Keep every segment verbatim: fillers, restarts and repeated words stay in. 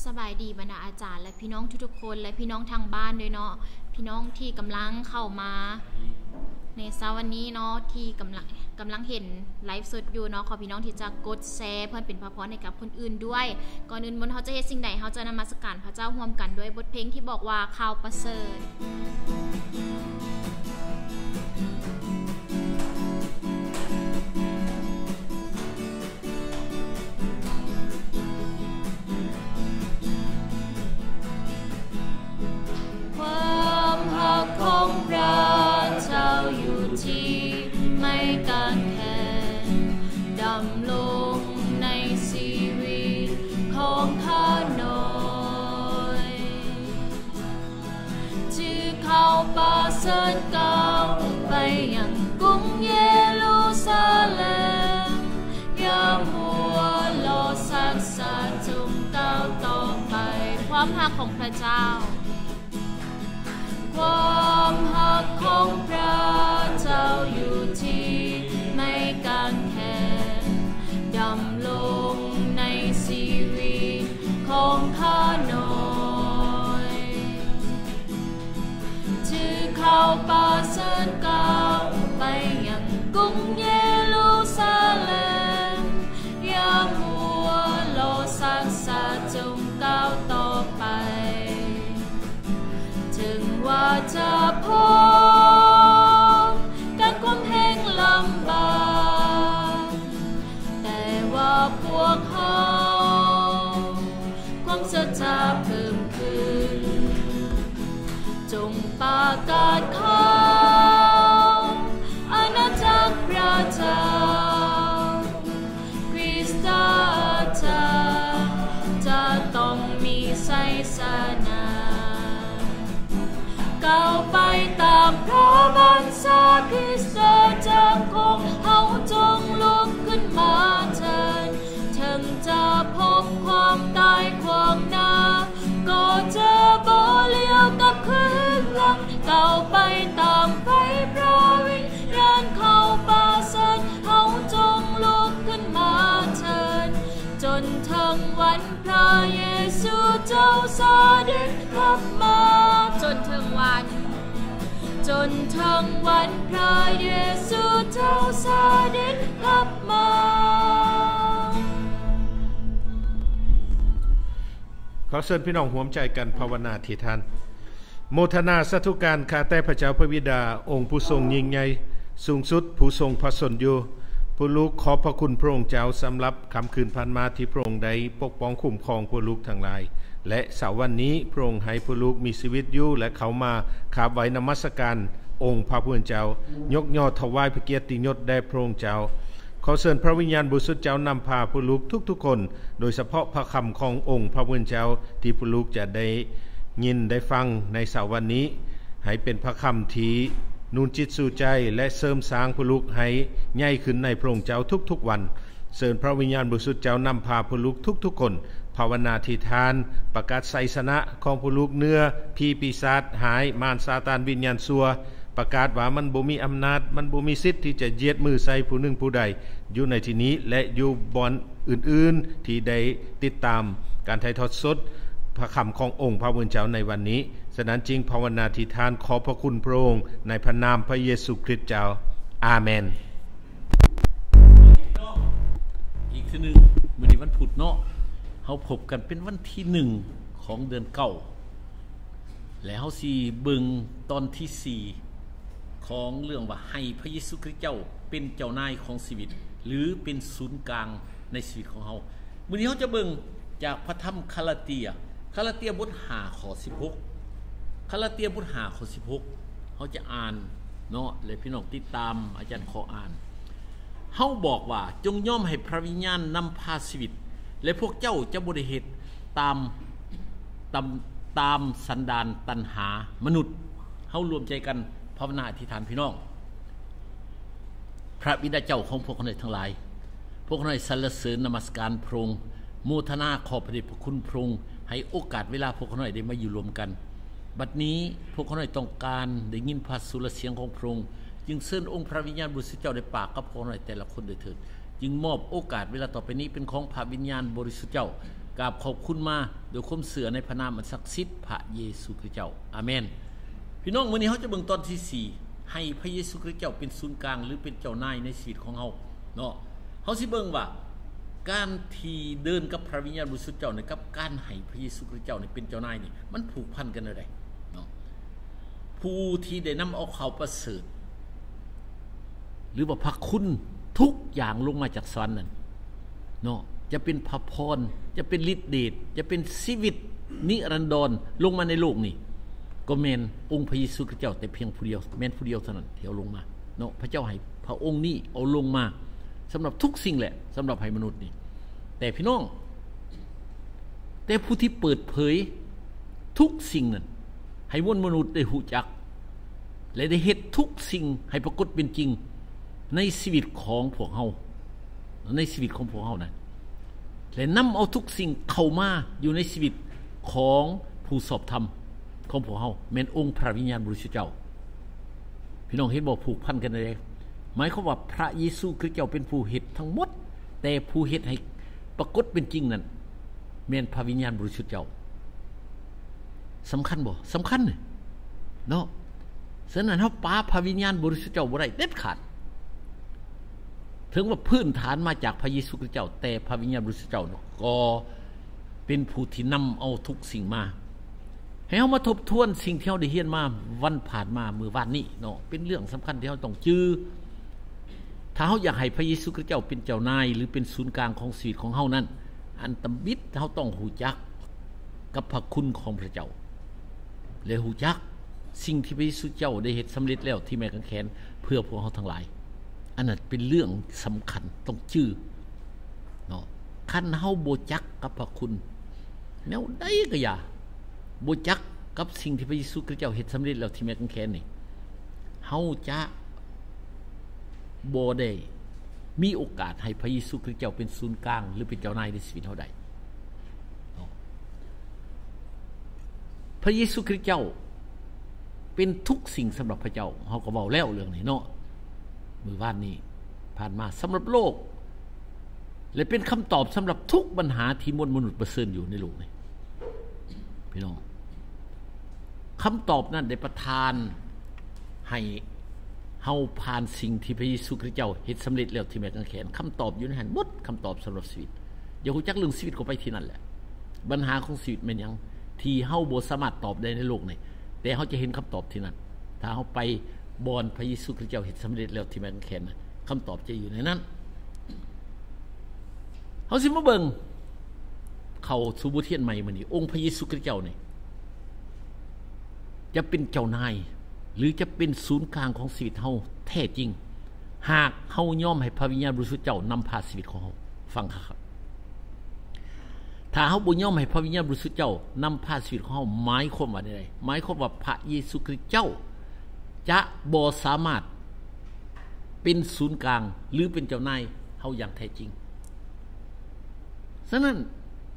สบายดีบรรดาอาจารย์และพี่น้องทุกๆคนและพี่น้องทางบ้านด้วยเนาะพี่น้องที่กำลังเข้ามาในเช้าวันนี้เนาะที่กำลังกำลังเห็นไลฟ์สดอยู่เนาะขอพี่น้องที่จะกดแชร์เพื่อเป็นพระพรให้กับคนอื่นด้วยก่อนอื่นบนเขาจะเฮ็ดสิ่งใดเขาจะนมัสการพระเจ้าร่วมกันด้วยบทเพลงที่บอกว่าข่าวประเสริฐความรักของพระเจ้าอยู่ที่ไม่การแข่งดำลงในชีวิตของข้าน้อยที่เขาประเสริฐก้าวไปยังกรุงเยรูซาเล็มอย่ามัวรอสักษาจงก้าวต่อไปความรักของพระเจ้าความรักของพระเจ้าอยู่ที่ไม่การแข่งดำลงในชีวิตของข้าน้อยที่เขาประเสริฐก้าวไปยังกรุงเยรูซาเล็มอย่ามัวรอสักษาจงก้าวต่อไปถึงว่าจะพบการความแห้งลำบากแต่ว่าพวกเขาความศรัทธาเพิ่มขึ้นจงประกาศข่าวอาณาจักรพระเจ้าคริสตจักรจะต้องมีชัยชนะก้าวไปตามพระบัญชาคริสตจักรของเฮาจงลุกขึ้นมาเถิดถึงจะพบความตายขวางหน้าก็จะบ่เลี้ยวกลับคืนหลังก้าวไปตามไฟพระวิญญาณเข้าประเสริฐเฮาจงลุกขึ้นมาเถิดจนถึงวันพระเยซูเจ้าเสด็จกลับมาจนถึงวันจนถึงวันพระเยซูเจ้าเสด็จกลับมาขอเชิญพี่น้องร่วมใจกันภาวนาที่ท่านโมทนาสาธุการข้าแต่พระเจ้าพระบิดาองค์ผู้ทรงยิ่งใหญ่สูงสุดผู้ทรงพระชนอยู่ผู้ลูกขอบพระคุณพระองค์เจ้าสำหรับค่ำคืนผ่านมาที่พระองค์ได้ปกป้องคุ้มครองผู้ลูกทั้งหลายและเสาร์วันนี้พระองค์ให้ผู้ลูกมีชีวิตอยู่และเขามาขาบไว้นมัสการองค์พระผู้เป็นเจ้ายกย่อถวายพระเกียรติยศแด่พระองค์เจ้าขอเชิญพระวิญญาณบริสุทธิ์เจ้านำพาผู้ลูกทุกๆคนโดยเฉพาะพระคำขององค์พระผู้เป็นเจ้าที่ผู้ลูกจะได้ยินได้ฟังในเสาร์วันนี้ให้เป็นพระคำที่นูนจิตสู่ใจและเสริมสร้างผู้ลูกให้ใหญ่ขึ้นในพระองค์เจ้าทุกๆวันเชิญพระวิญญาณบริสุทธิ์เจ้านำพาผู้ลูกทุกๆคนภาวนาที่ทานประกาศไสชนะของผู้ลูกเนื้อผีปีศาจหายมารซาตานวิญญาณชั่วประกาศว่ามันบ่มีอำนาจมันบ่มีสิทธิ์ที่จะเหยียดมือใส่ผู้หนึ่งผู้ใดอยู่ในที่นี้และอยู่บอนอื่นๆที่ได้ติดตามการถ่ายทอดสดพระคำขององค์พระผู้เป็นเจ้าในวันนี้ฉะนั้นจริงภาวนาที่ทานขอพระคุณพระองค์ในพระนามพระเยซูคริสต์เจ้าอาเมนอีกทีนึงมื้อนี้วันพุธเนาะเฮาพบกันเป็นวันที่หนึ่งของเดือนเก้าแล้วเฮาสิเบิ่งตอนที่สี่ของเรื่องว่าให้พระเยซูคริสต์เจ้าเป็นเจ้านายของชีวิตหรือเป็นศูนย์กลางในชีวิตของเฮามื้อนี้เฮาจะเบิ่งจากพระธรรมคาลาเตียคาลาเตียบทห้าข้อสิบหกคาลาเตียบทห้าข้อสิบหกเฮาจะอ่านเนาะและพี่น้องติดตามอาจารย์ขออ่านเฮาบอกว่าจงยอมให้พระวิญญาณนำพาชีวิตและพวกเจ้าจะบ่ได้เฮ็ดตามตามตามสันดานตัณหามนุษย์เฮารวมใจกันภาวนาอธิษฐานพี่น้องพระบิดาเจ้าของพวกเราทั้งหลายพวกเราสรรเสริญนมัสการพระองค์โมทนาขอบพระเดชพระคุณพระองค์ให้โอกาสเวลาพวกเราได้มาอยู่รวมกันบัดนี้พวกเราต้องการได้ยินพระสุรเสียงของพระองค์จึงเชิญองค์พระวิญญาณบริสุทธิ์เจ้าได้ปากกับพวกเราแต่ละคนโดยเถิดจึงมอบโอกาสเวลาต่อไปนี้เป็นของพระวิญญาณบริสุทธิ์เจ้ากราบขอบคุณมาโดยความเสื่อในพระนามอันศักดิ์สิทธิ์พระเยซูคริสต์เจ้าอาเมนพี่น้องมื้อนี้เฮาจะเบิ่งตอนที่สี่ให้พระเยซูคริสต์เจ้าเป็นศูนย์กลางหรือเป็นเจ้านายในชีวิตของเฮาเนาะเฮาสิเบิ่งว่าการที่เดินกับพระวิญญาณบริสุทธิ์เจ้านี่กับการให้พระเยซูคริสต์เจ้านี่เป็นเจ้านายนี่มันผูกพันกันได้เนาะผู้ที่ได้นำเอาข่าวประเสริฐหรือว่าพระคุณทุกอย่างลงมาจากสวรรค์นั่นเนาะจะเป็นพระพรจะเป็นฤทธิ์เดชจะเป็นชีวิตนิรันดรลงมาในโลกนี้ก็แม่นองค์พระเยซูคริสต์เจ้าแต่เพียงผู้เดียวแม่นผู้เดียวเท่านั้นที่เอาลงมาเนาะพระเจ้าให้พระองค์นี้เอาลงมาสำหรับทุกสิ่งแหละสำหรับให้มนุษย์นี่แต่พี่น้องแต่ผู้ที่เปิดเผยทุกสิ่งนั้นให้มวลมนุษย์ได้รู้จักและได้เฮ็ดทุกสิ่งให้ปรากฏเป็นจริงในชีวิตของพวกเฮาในชีวิตของพวกเฮานั้นและนำเอาทุกสิ่งเข้ามาอยู่ในชีวิตของผู้สอบธรรมของพวกเฮาแม่นองค์พระวิญญาณบริสุทธิ์เจ้าพี่น้องเห็นบ่ผูกพันกันได้หมายความว่าพระเยซูคริสต์เจ้าเป็นผู้เฮ็ดทั้งหมดแต่ผู้เฮ็ดให้ปรากฏเป็นจริงนั้นแม่นพระวิญญาณบริสุทธิ์เจ้าสำคัญบ่สำคัญเนาะฉะนั้นเฮาปาพระวิญญาณบริสุทธิ์เจ้าบ่ได้เด็ดขาดถึงว่าพื้นฐานมาจากพระเยซูคริสต์เจ้าแต่พระวิญญาณบริสุทธิ์เจ้าก็เป็นผู้ที่นำเอาทุกสิ่งมาให้เฮามาทบทวนสิ่งที่เฮาได้เรียนมาวันผ่านมามื้อวานนี้เนาะเป็นเรื่องสำคัญที่เฮาต้องจื้อถ้าเฮาอยากให้พระเยซูคริสต์เจ้าเป็นเจ้านายหรือเป็นศูนย์กลางของชีวิตของเฮานั้นอันตบิดเฮาต้องรู้จักกับพระคุณของพระเจ้าและรู้จักสิ่งที่พระเยซูเจ้าได้เฮ็ดสำเร็จแล้วที่แม้กางแขนเพื่อพวกเฮาทั้งหลายอันนั้นเป็นเรื่องสำคัญต้องจื้อเนาะคันเฮาบ่จักกับพระคุณแนวใดก็อย่าบ่จักกับสิ่งที่พระเยซูคริสต์เจ้าเฮ็ดสำเร็จแล้วที่แม้กางแขนนี่เฮาจะบ่ได้มีโอกาสให้พระเยซูคริสต์เจ้าเป็นศูนย์กลางหรือเป็นเจ้านายในชีวิตเฮาได้พระเยซูคริสต์เจ้าเป็นทุกสิ่งสำหรับพระเจ้าเฮาก็เว้าแล้วเรื่องนี้เนาะมื้อวานนี้ผ่านมาสำหรับโลกและเป็นคำตอบสำหรับทุกปัญหาที่มวลมนุษย์ประเสริฐอยู่ในโลกนี้พี่น้องคำตอบนั้นได้ประทานให้เฮาผ่านสิ่งที่พระเยซูคริสต์เจ้าเฮ็ดสำเร็จแล้วที่แม้กางแขนคำตอบอยู่ในหันหมดคำตอบสำหรับชีวิตอย่าฮู้จักเรื่องชีวิตก็ไปที่นั่นแหละปัญหาของชีวิตแม่นหยังที่เฮาบ่สามารถตอบได้ในโลกนี้แต่เฮาจะเห็นคำตอบที่นั่นถ้าเฮาไปบอนพระเยซูคริสต์เจ้าเฮ็ดสำเร็จแล้วที่แม้กางแขนคำตอบจะอยู่ในนั้นเฮาสิมาเบิ่งเข้าสู่บทเรียนใหม่มื้อนี้องค์พระเยซูคริสต์เจ้านี่จะเป็นเจ้านายหรือจะเป็นศูนย์กลางของชีวิตเฮาแท้จริงหากเฮายอมให้พระวิญญาณบริสุทธิ์เจ้านำพาชีวิตของเฮาฟังครับถ้าเฮาบ่ยอมให้พระวิญญาณบริสุทธิ์เจ้านำพาชีวิตของเฮาหมายความว่าใดหมายความว่าพระเยซูคริสต์เจ้าจะบ่สามารถเป็นศูนย์กลางหรือเป็นเจ้านายเฮาอย่างแท้จริงฉะนั้น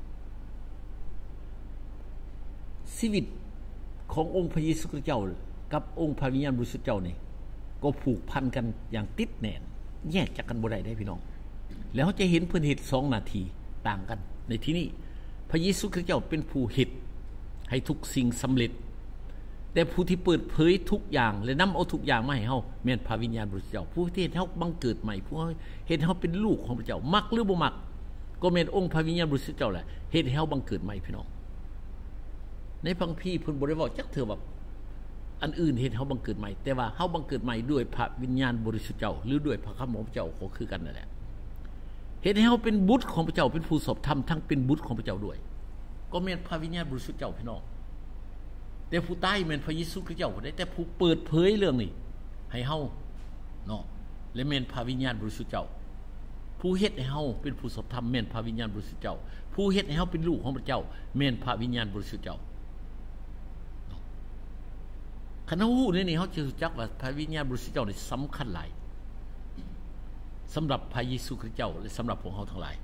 ชีวิตขององค์พระเยซูคริสต์เจ้ากับองค์พระวิญญาณบริสุทธิ์เจ้านี่ก็ผูกพันกันอย่างติดแน่นแยกจากกันบ่ได้ได้พี่น้องแล้วเราจะเห็นเพิ่นเฮ็ดสองนาทีต่างกันในที่นี้พระเยซูคริสต์เจ้าเป็นผู้เฮ็ดให้ทุกสิ่งสำเร็จแต่ผู้ที่เปิดเผยทุกอย่างและนำเอาทุกอย่างมาให้เฮาแม่นพระวิญญาณบริสุทธิ์เจ้าผู้ที่เฮ็ดเฮาบังเกิดใหม่ผู้เฮ็ดเฮาเป็นลูกของพระเจ้ามักหรือบ่มักก็แม่นองค์พระวิญญาณบริสุทธิ์เจ้าแหละเฮ็ดให้เฮาบังเกิดใหม่พี่น้องในพังพี่เพิ่นบ่ได้เว้าจักเทื่อว่าอันอื่นเฮ็ดเฮาบังเกิดใหม่แต่ว่าเฮาบังเกิดใหม่ด้วยพระวิญญาณบริสุทธิ์เจ้าหรือด้วยพระคำของพระเจ้าก็คือกันนั่นแหละเฮ็ดให้เฮาเป็นบุตรของพระเจ้าเป็นผู้สอบธรรมทั้งเป็นบุตรของพระเจ้าด้วยก็แม่นพระวิญญาณบริสุทธิ์เจ้าพี่น้องแต่ผู้ตายแม่นพระเยซูคริสต์เจ้าได้แต่ผู้เปิดเผยเรื่องนี้ให้เฮาเนาะและแม่นพระวิญญาณบริสุทธิ์เจ้าผู้เฮ็ดให้เฮาเป็นผู้สอบธรรมแม่นพระวิญญาณบริสุทธิ์เจ้าผู้เฮ็ดให้เฮาเป็นลูกของพระเจ้าแม่นพระวิญญาณบริสุทธิ์เจ้าคันเฮาฮู้ในนี้เฮาจะรู้จักว่าพระวิญญาณบริสุทธิ์เจ้านี่สำคัญหลายสำหรับพระเยซูคริสต์เจ้าและสำหรับพวกเฮาทั้งหลาย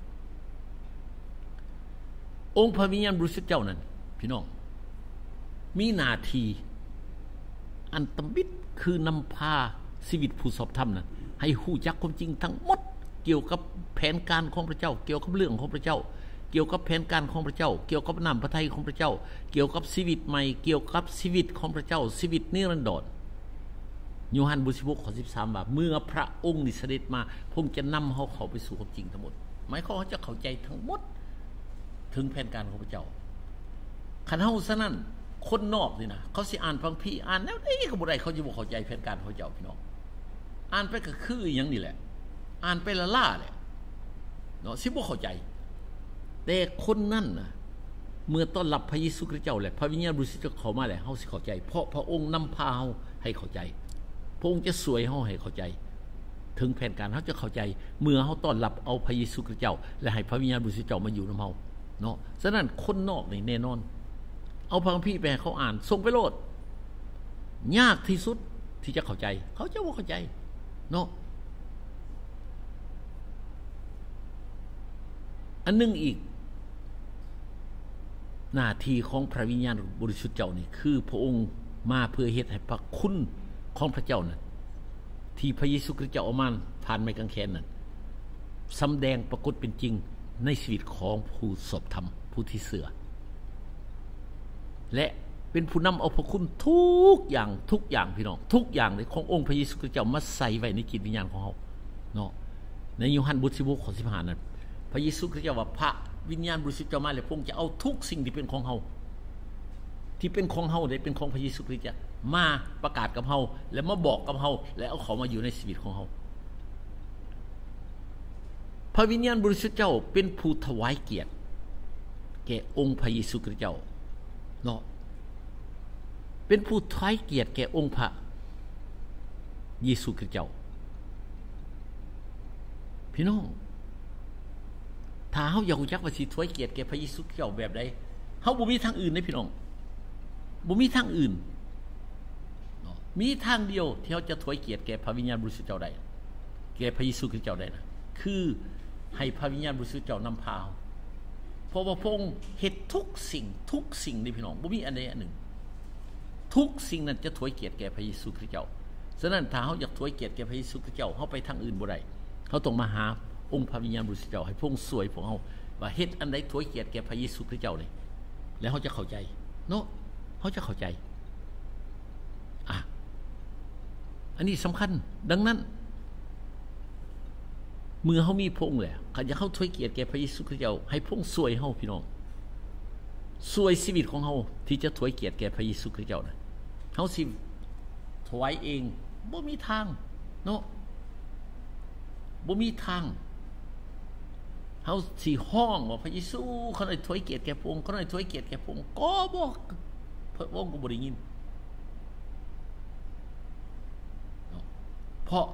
องค์พระวิญญาณบริสุทธิ์เจ้านั้นพี่น้องมีหน้าที่อันตบิดคือนำพาชีวิตผู้สอบธรรมนั้นให้ฮู้จักความจริงทั้งหมดเกี่ยวกับแผนการของพระเจ้าเกี่ยวกับเรื่องของพระเจ้าเกี่ยวกับแผนการของพระเจ้าเกี่ยวกับน้ำพระทัยของพระเจ้าเกี่ยวกับชีวิตใหม่เกี่ยวกับชีวิตของพระเจ้าชีวิตนิรันดรโยฮันบทที่สิบหกข้อสิบสามว่าเมื่อพระองค์นิเสด็จมาพระองค์จะนำเขาเข้าไปสู่ความจริงทั้งหมดหมายความว่าเขาจะเข้าใจทั้งหมดถึงแผนการของพระเจ้าคันเฮาซะนั้นคนนอกนี่นะเขาสิอ่านฟังพี่อ่านแล้วนี่ก็บ่ได้เขาจะบ่เข้าใจแผนการของพระเจ้าพี่น้องอ่านไปก็คืออย่างนี้แหละอ่านไปละล่าแหละเนาะสิบ่เข้าใจแต่คนนั้นน่ะเมื่อต้อนรับพระเยซูคริสต์เจ้าแหละพระวิญญาณบริสุทธิ์เข้ามาแล้วเฮาสิเข้าใจเพราะพระองค์นำพาเฮาให้เข้าใจพระองค์จะสวยเฮาให้เข้าใจถึงแผนการเฮาจะเข้าใจเมื่อเฮาต้อนรับเอาพระเยซูคริสต์เจ้าและให้พระวิญญาณบริสุทธิ์เจ้ามาอยู่นำเฮาเนาะฉะนั้นคนนอกนี่แน่นอนเอาพระคัมภีร์ไปให้เขาอ่านส่งไปโลดยากที่สุดที่จะเข้าใจเขาจะบ่เข้าใจเนาะอันนึงอีกหน้าที่ของพระวิญญาณบริสุทธิ์เจ้านี่คือพระองค์มาเพื่อเฮ็ดให้พระคุณของพระเจ้านั้นที่พระเยซูคริสต์เจ้าเอามาผ่านไม้กางเขนนั้นสำแดงปรากฏเป็นจริงในชีวิตของผู้สอบธรรมผู้ที่เชื่อและเป็นผู้นำเอาพระคุณทุกอย่างทุกอย่างพี่น้องทุกอย่างในขององค์พระเยซูคริสต์เจ้ามาใส่ไว้ในจิตวิญญาณของเฮาเนาะในโยฮันบทที่สิบหกข้อสิบห้านั้นพระเยซูคริสต์เจ้าว่าพระวิญญาณบริสุทธิ์เจ้ามาแล้วพระองค์จะเอาทุกสิ่งที่เป็นของเฮาที่เป็นของเฮาได้เป็นของพระเยซูคริสต์มาประกาศกับเฮาและมาบอกกับเฮาและเอาเขามาอยู่ในชีวิตของเฮาพระวิญญาณบริสุทธิ์เจ้าเป็นผู้ถวายเกียรติแก่องค์พระเยซูคริสต์เจ้าเนาะเป็นผู้ถวายเกียรติแก่องค์พระเยซูคริสต์เจ้าพี่น้องถ้าเฮาอยากรู้จักว่าสิถวายเกียรติแก่พระเยซูคริสต์เจ้าแบบใดเฮาบ่มีทางอื่นเด้พี่น้องบ่มีทางอื่นเนาะมีทางเดียวที่เฮาจะถวายเกียรติแก่พระวิญญาณบริสุทธิ์เจ้าได้แก่พระเยซูคริสต์เจ้าได้นะคือให้พระวิญญาณบริสุทธิ์เจ้านำพาเพราะว่าพระองค์เฮ็ดทุกสิ่งทุกสิ่งนี่พี่น้องบ่มีอันใดอันหนึ่งทุกสิ่งนั้นจะถวายเกียรติแก่พระเยซูคริสต์เจ้าฉะนั้นถ้าเฮาอยากถวายเกียรติแก่พระเยซูคริสต์เจ้าเฮาไปทางอื่นบ่ได้เฮาต้องมาหาองค์พระวิญญาณบริสุทธิ์เจ้าให้พระองค์สวยพวกเฮาว่าเฮ็ดอันใดถวายเกียรติแก่พระเยซูคริสต์เจ้านี่แล้วเฮาจะเข้าใจเนาะเฮาจะเข้าใจอ่ะอันนี้สำคัญดังนั้นเมื่อเฮามีพระองค์แล้วคันจะเฮาถวายเกียรติแก่พระเยซูคริสต์เจ้าให้พระองค์สวยเฮาพี่น้องสวยชีวิตของเฮาที่จะถวายเกียรติแก่พระเยซูคริสต์เจ้านะเฮาสิถวายเองบ่มีทางเนาะบ่มีทางเฮาสิห้องว่าพระเยซูเขาได้ถวายเกียรติแก่พระองค์เขาได้ถวายเกียรติแก่พระองค์ก็บ่พระองค์ก็บ่ได้ยินเนาะเพราะ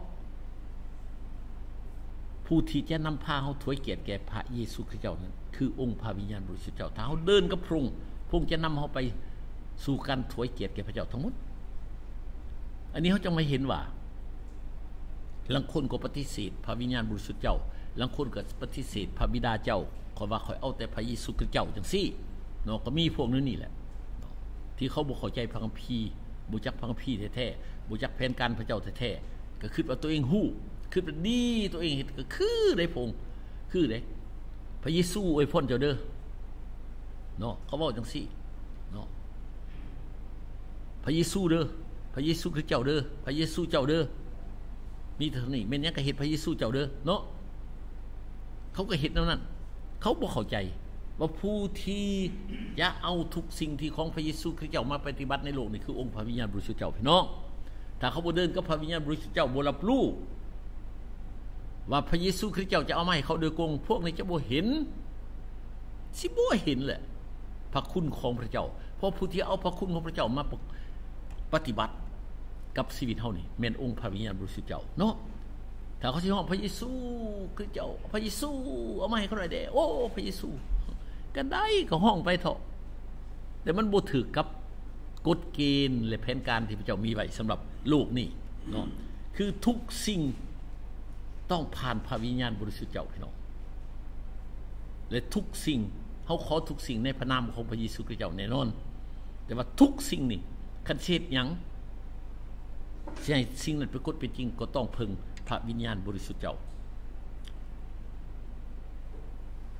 ผู้ที่จะนำพาเฮาถวายเกียรติแก่พระเยซูคริสต์เจ้านั้นคือองค์พระวิญญาณบริสุทธิ์เจ้าถ้าเฮาเดินกับพระองค์พระองค์จะนำเฮาไปสู่การถวายเกียรติแก่พระเจ้าทั้งหมดอันนี้เฮาจะไม่เห็นว่าบางคนก็ปฏิเสธพระวิญญาณบริสุทธิ์เจ้าบางคนก็ปฏิเสธพระบิดาเจ้าขอว่าขอยเอาแต่พระเยซูคริสต์เจ้าจังซี่เนาะก็มีพวกนั้นนี่แหละที่เขาบ่เข้าใจพระคัมภีร์บ่จักพระคัมภีร์แท้ๆบ่จักแผนการพระเจ้าแท้ๆก็คิดว่าตัวเองฮู้คิดว่าดีตัวเองเฮ็ดก็คือได้พงคือได้พระเยซูอวยพรเจ้าเด้อเนาะเขาเว้าจังซี่เนาะพระเยซูเด้อพระเยซูคริสต์เจ้าเด้อพระเยซูเจ้าเด้อมีเท่านี้แม่นยังก็เฮ็ดพระเยซูเจ้าเด้อเนาะเขาก็เฮ็ดแนวนั้นเขาบ่เข้าใจว่าผู้ที่จะเอาทุกสิ่งที่ของพระเยซูคริสต์เจ้ามาปฏิบัติในโลกนี่คือองค์พระวิญญาณบริสุทธิ์เจ้าพี่น้องถ้าเขาบ่เดินกับพระวิญญาณบริสุทธิ์เจ้าบ่รับรู้ว่าพระเยซูคริสต์เจ้าจะเอามาให้เขาโดยกงพวกนี้จะบ่เห็นสิบ่เห็นแหละพระคุณของพระเจ้าเพราะผู้ที่เอาพระคุณของพระเจ้ามาปฏิบัติกับชีวิตเฮานี่แม่นองค์พระวิญญาณบริสุทธิ์เจ้าเนาะถ้าเขาสิฮ้องพระเยซูคือเจ้าพระเยซูเอามาให้เขาหน่อยเด้โอ้พระเยซูก็ได้ก็ห้องไปเถาะแต่มันบ่ถูกกับกฎเกณฑ์และแผนการที่พระเจ้ามีไว้สำหรับโลกนี้เนาะคือทุกสิ่งต้องผ่านพระวิญญาณบริสุทธิ์เจ้าพี่น้องและทุกสิ่งเฮาขอทุกสิ่งในพระนามของพระเยซูคริสต์เจ้าแน่นอนแต่ว่าทุกสิ่งนี่คันเฮ็ดหยังสิให้สิ่งนั้นปรากฏเป็นจริงก็ต้องพึ่งพระวิญญาณบริสุทธิ์เจ้า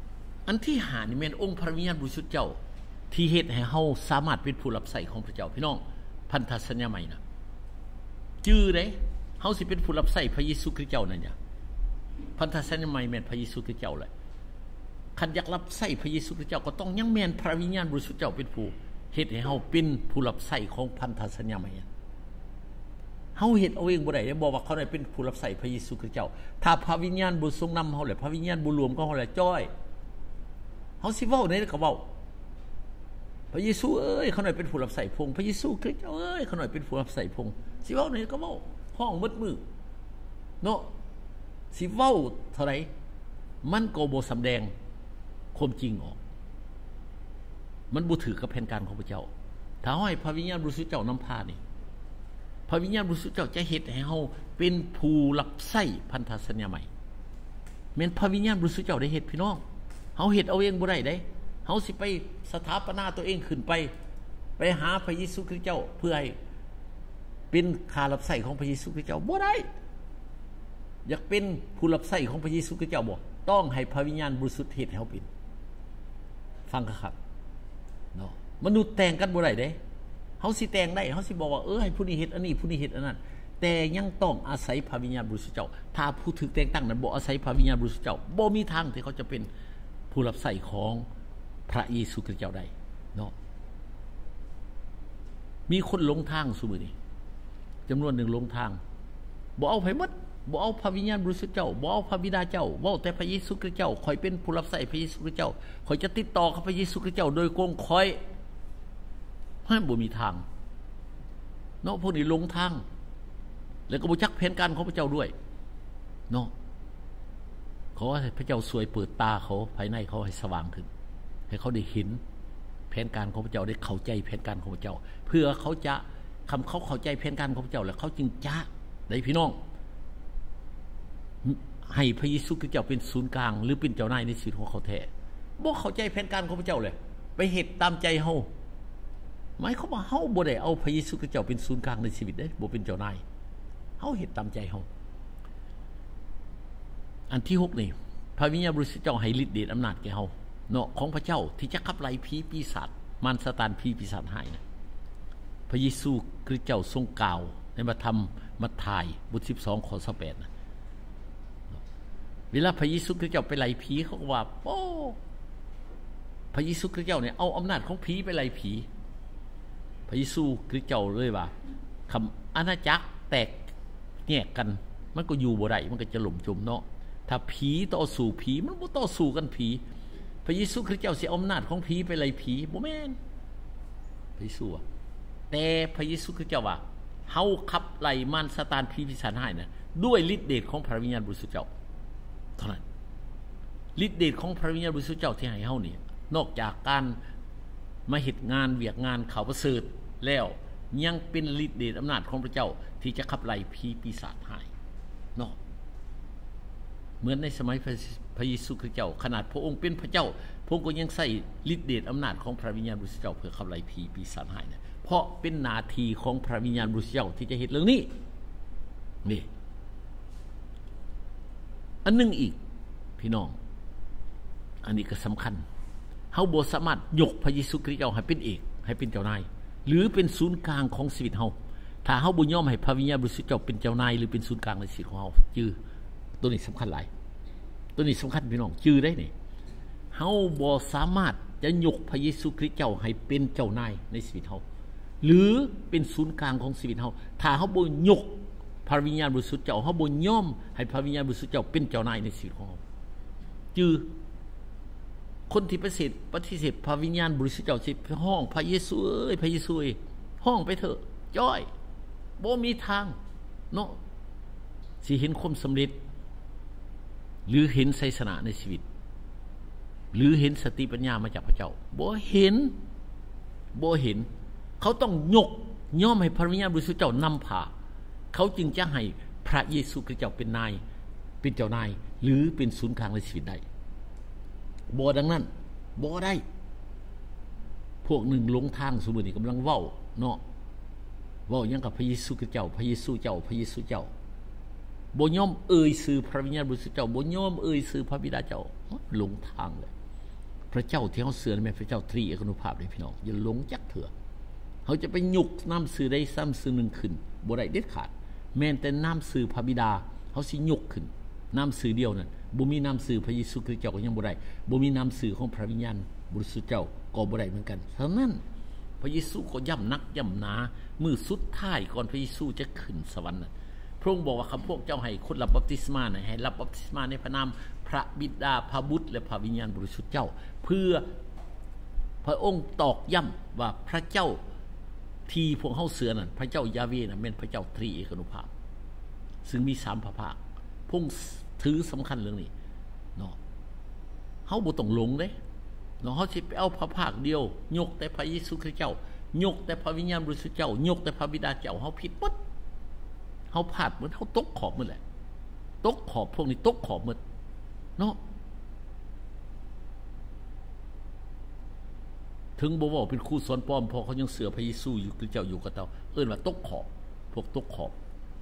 อันที่หานี่แม่นองค์พระวิญญาณบริสุทธิ์เจ้าที่เฮ็ดให้เฮาสามารถเป็นผู้รับใช้ของพระเจ้าพี่น้องพันธสัญญาใหม่นะจื้อเด้เฮาสิเป็นผู้รับใช้พระเยซูคริสต์เจ้านั่นเนี่ยพันธสัญญาใหม่แม่นพระเยซูคริสต์เจ้าแหละคันอยากรับใช้พระเยซูคริสต์เจ้าก็ต้องยังแม่นพระวิญญาณบริสุทธิ์เจ้าเป็นผู้เฮ็ดให้เฮาเป็นผู้รับใช้ของพันธสัญญาใหม่เฮาเฮ็ดเอาเองบ่ได้ได้บอกว่าเขาได้เป็นผู้รับใช้พระเยซูคริสต์เจ้าถ้าพระวิญญาณบ่ทรงนำเฮาแหละพระวิญญาณบ่รวมกับเฮาแหละจ้อยเฮาสิเว้าได้ก็เว้าพระเยซูเอ้ยเขาหน่อยเป็นผู้รับใช้พงพระเยซูคริสต์เอ้ยเขาหน่อยเป็นผู้รับใช้พงสิเว้าได้ก็เว้าห้องมืดมือเนาะสิเว้าเท่าไหร่มันก็บ่สำแดงความจริงออกมันบ่ถือกับแผนการของพระเจ้าถ้าให้พระวิญญาณบริสุทธิ์เจ้านำพานี่พระวิญญาณบริสุทธิ์เจ้าจะเฮ็ดให้เฮาเป็นผู้รับใช้พันธสัญญาใหม่แม่นพระวิญญาณบริสุทธิ์เจ้าได้เฮ็ดพี่น้องเฮาเฮ็ดเอาเองบ่ได้เด้เฮาสิไปสถาปนาตัวเองขึ้นไปไปหาพระเยซูคริสต์เจ้าเพื่อให้เป็นข้ารับใช้ของพระเยซูคริสต์เจ้าบ่ได้อยากเป็นผู้รับใช้ของพระเยซูคริสต์เจ้าบ่ต้องให้พระวิญญาณบริสุทธิ์เฮ็ดให้เฮาเป็นฟังครับเนาะมนุษย์แต่งกันบ่ได้เด้เฮาสิแต่งได้เฮาสิบอกว่าเออให้ผู้นี้เฮ็ดอันนี้ผู้นี้เฮ็ดอันนั้นแต่ยังต้องอาศัยพระวิญญาณบริสุทธิ์เจ้าถ้าผู้ถูกแต่งตั้งนั้นบ่อาศัยพระวิญญาณบริสุทธิ์เจ้าบ่มีทางที่เขาจะเป็นผู้รับใช้ของพระเยซูคริสต์เจ้าได้เนาะมีคนหลงทางซุมื้อนี้จำนวนหนึ่งหลงทางบ่เอาไผหมดบ่เอาพระวิญญาณบริสุทธิ์เจ้าบ่เอาพระบิดาเจ้าเว้าแต่พระเยซูคริสต์เจ้าข่อยเป็นผู้รับใช้พระเยซูคริสต์เจ้าข่อยจะติดต่อกับพระเยซูคริสต์เจ้าโดยกงข่อยให้บ่มีทางเนาะพวกนี้หลงทางแล้วก็บ่จักแผนการของพระเจ้าด้วยเนาะขอให้พระเจ้าช่วยเปิดตาเขาภายในเขาให้สว่างขึ้นให้เขาได้เห็นแผนการของพระเจ้าได้เข้าใจแผนการของพระเจ้าเพื่อเขาจะคำเขาเข้าใจแผนการของพระเจ้าแล้วเขาจึงจะได้พี่น้องให้พระเยซูคริสต์เจ้าเป็นศูนย์กลางหรือเป็นเจ้านายในชีวิตของเขาแท้บ่เข้าใจแผนการของพระเจ้าเลยไปเฮ็ดตามใจเฮาหมายความว่าเฮาบ่ได้เอาพระเยซูคริสต์เจ้าเป็นศูนย์กลางในชีวิตเด้บ่เป็นเจ้านายเฮาเฮ็ดตามใจเฮาอันที่หกนี่พระวิญญาณบริสุทธิ์เจ้าให้ฤทธิ์เดชอำนาจแก่เฮาเนาะของพระเจ้าที่จะขับไล่ผีปีศาจมารซาตานผีปีศาจหายนะพระเยซูคริสต์เจ้าทรงกล่าวในพระธรรมมัทธิวบทสิบสองข้อสิบแปดนะเวลาพระเยซูคริสต์เจ้าไปไล่ผีเขาก็ว่าโอ้พระเยซูคริสต์เจ้าเนี่ยเอาอำนาจของผีไปไล่ผีพระเยซูคริสต์เจ้าเลยว่าคำอาณาจักรแตกแยกกันมันก็อยู่บ่ได้มันก็จะหล่มจมเนาะถ้าผีต่อสู้ผีมันบ่ต่อสู้กันผีพระเยซูคริสต์เจ้าสิเอาอำนาจของผีไปไล่ผีบ่แม่นพระเยซูแต่พระเยซูคริสต์เจ้าว่าเฮาขับไล่มารซาตานผีปีศาจหายนะด้วยฤทธิ์เดชของพระวิญญาณบริสุทธิ์เจ้าเท่านั้นฤทธิ์เดชของพระวิญญาณบริสุทธิ์เจ้าที่ให้เฮานี่นอกจากการมาเฮ็ดงานเวียกงานข่าวประเสริฐแล้วยังเป็นฤทธิ์เดชอำนาจของพระเจ้าที่จะขับไล่ผีปีศาจหายเนาะเหมือนในสมัยพระเยซูคริสต์เจ้าขนาดพระองค์เป็นพระเจ้าพระองค์ก็ยังใส่ฤทธิ์เดชอำนาจของพระวิญญาณบริสุทธิ์เจ้าเพื่อขับไล่ผีปีศาจหายนะเพราะเป็นหน้าที่ของพระวิญญาณบริสุทธิ์เจ้าที่จะเฮ็ดเรื่องนี้นี่อันนึงอีกพี่น้องอันนี้ก็สำคัญเฮาบ่สามารถยกพระเยซูคริสต์เจ้าให้เป็นเอกให้เป็นเจ้านายหรือเป็นศูนย์กลางของชีวิตเฮาถ้าเฮาบ่ยอมให้พระวิญญาณบริสุทธิ์เจ้าเป็นเจ้านายหรือเป็นศูนย์กลางในชีวิตของเฮาจื้อตัวนี้สำคัญหลายตัวนี้สำคัญพี่น้องจื้อได้นี่เฮาบ่สามารถจะยกพระเยซูคริสต์เจ้าให้เป็นเจ้านายในชีวิตเฮาหรือเป็นศูนย์กลางของชีวิตเฮาถ้าเฮาบ่ยกพระวิญญาณบริสุทธิ์เจ้าเฮาบ่ยอมให้พระวิญญาณบริสุทธิ์เจ้าเป็นเจ้านายในชีวิตของเฮาจื้อคนที่ปฏิเสธปฏิเสธพระวิญญาณบริสุทธิ์เจ้าสิห้องพระเยซูเอ้ยพระเยซูเอ้ยห้องไปเถอะจ้อยบ่มีทางเนาะสิเห็นความสำเร็จหรือเห็นชัยชนะในชีวิตหรือเห็นสติปัญญามาจากพระเจ้าบ่เห็นบ่เห็นเขาต้องยกย่อมให้พระวิญญาณบริสุทธิ์เจ้านำพาเขาจึงจะให้พระเยซูคริสต์เจ้าเป็นนายเป็นเจ้านายหรือเป็นศูนย์กลางในชีวิตได้บ่ดังนั้นบ่ได้พวกหนึ่งหลงทางซุมื้อนี้กำลังเว้าเนาะเว้าหยังกับพระเยซูคริสต์เจ้าพระเยซูเจ้าพระเยซูเจ้าบ่ยอมเอ่ยชื่อพระวิญญาณบริสุทธิ์เจ้าบ่ยอมเอ่ยชื่อพระบิดาเจ้าหลงทางเลยพระเจ้าที่เฮาเสือแม่นพระเจ้าตรีเอกานุภาพเด้พี่น้องอย่าหลงจักเถื่อเฮาจะไปยุกนำสื่อใดซ้ำสื่อนึงขึ้นบ่ได้เด็ดขาดแม้แต่นำสื่อพระบิดาเฮาสิยกขึ้นนำสื่อเดียวนั่นบ่มีนำสื่อพระเยซูคริสต์เจ้าก็ยังบ่ได้บ่มีนำสื่อของพระวิญญาณบริสุทธิ์เจ้าก็บ่ได้เหมือนกันฉะนั้นพระเยซูก็ย้ำนักย้ำหนามื้อสุดท้ายก่อนพระเยซูจะขึ้นสวรรค์น่ะพระองค์บอกว่าคำพวกเจ้าให้คนรับบัพติศมาน่ะให้รับบัพติศมาในพระนามพระบิดาพระบุตรและพระวิญญาณบริสุทธิ์เจ้าเพื่อพระองค์ตอกย้ำว่าพระเจ้าที่พวกเฮาเสือนั่นพระเจ้ายาเวน่ะแม่นพระเจ้าตรีเอกานุภาพซึ่งมีสามพระภาคพงถือสำคัญเรื่องนี้เนาะเฮาบ่ต้องหลงเด้เนาะเฮาสิไปเอาพระภาคเดียวยกแต่พระเยซูคริสต์เจ้ายกแต่พระวิญญาณบริสุทธิ์เจ้ายกแต่พระบิดาเจ้าเฮาผิดหมดเฮาพลาดเหมือนเฮาตกขอบหมดแหละตกขอบพวกนี้ตกขอบหมดเนาะถึงบ่ว่าเป็นครูสอนปลอมพอเขายังเสือพระเยซูอยู่คริสต์เจ้าอยู่กับเตาเอิ้นว่าตกขอบพวกตกขอบ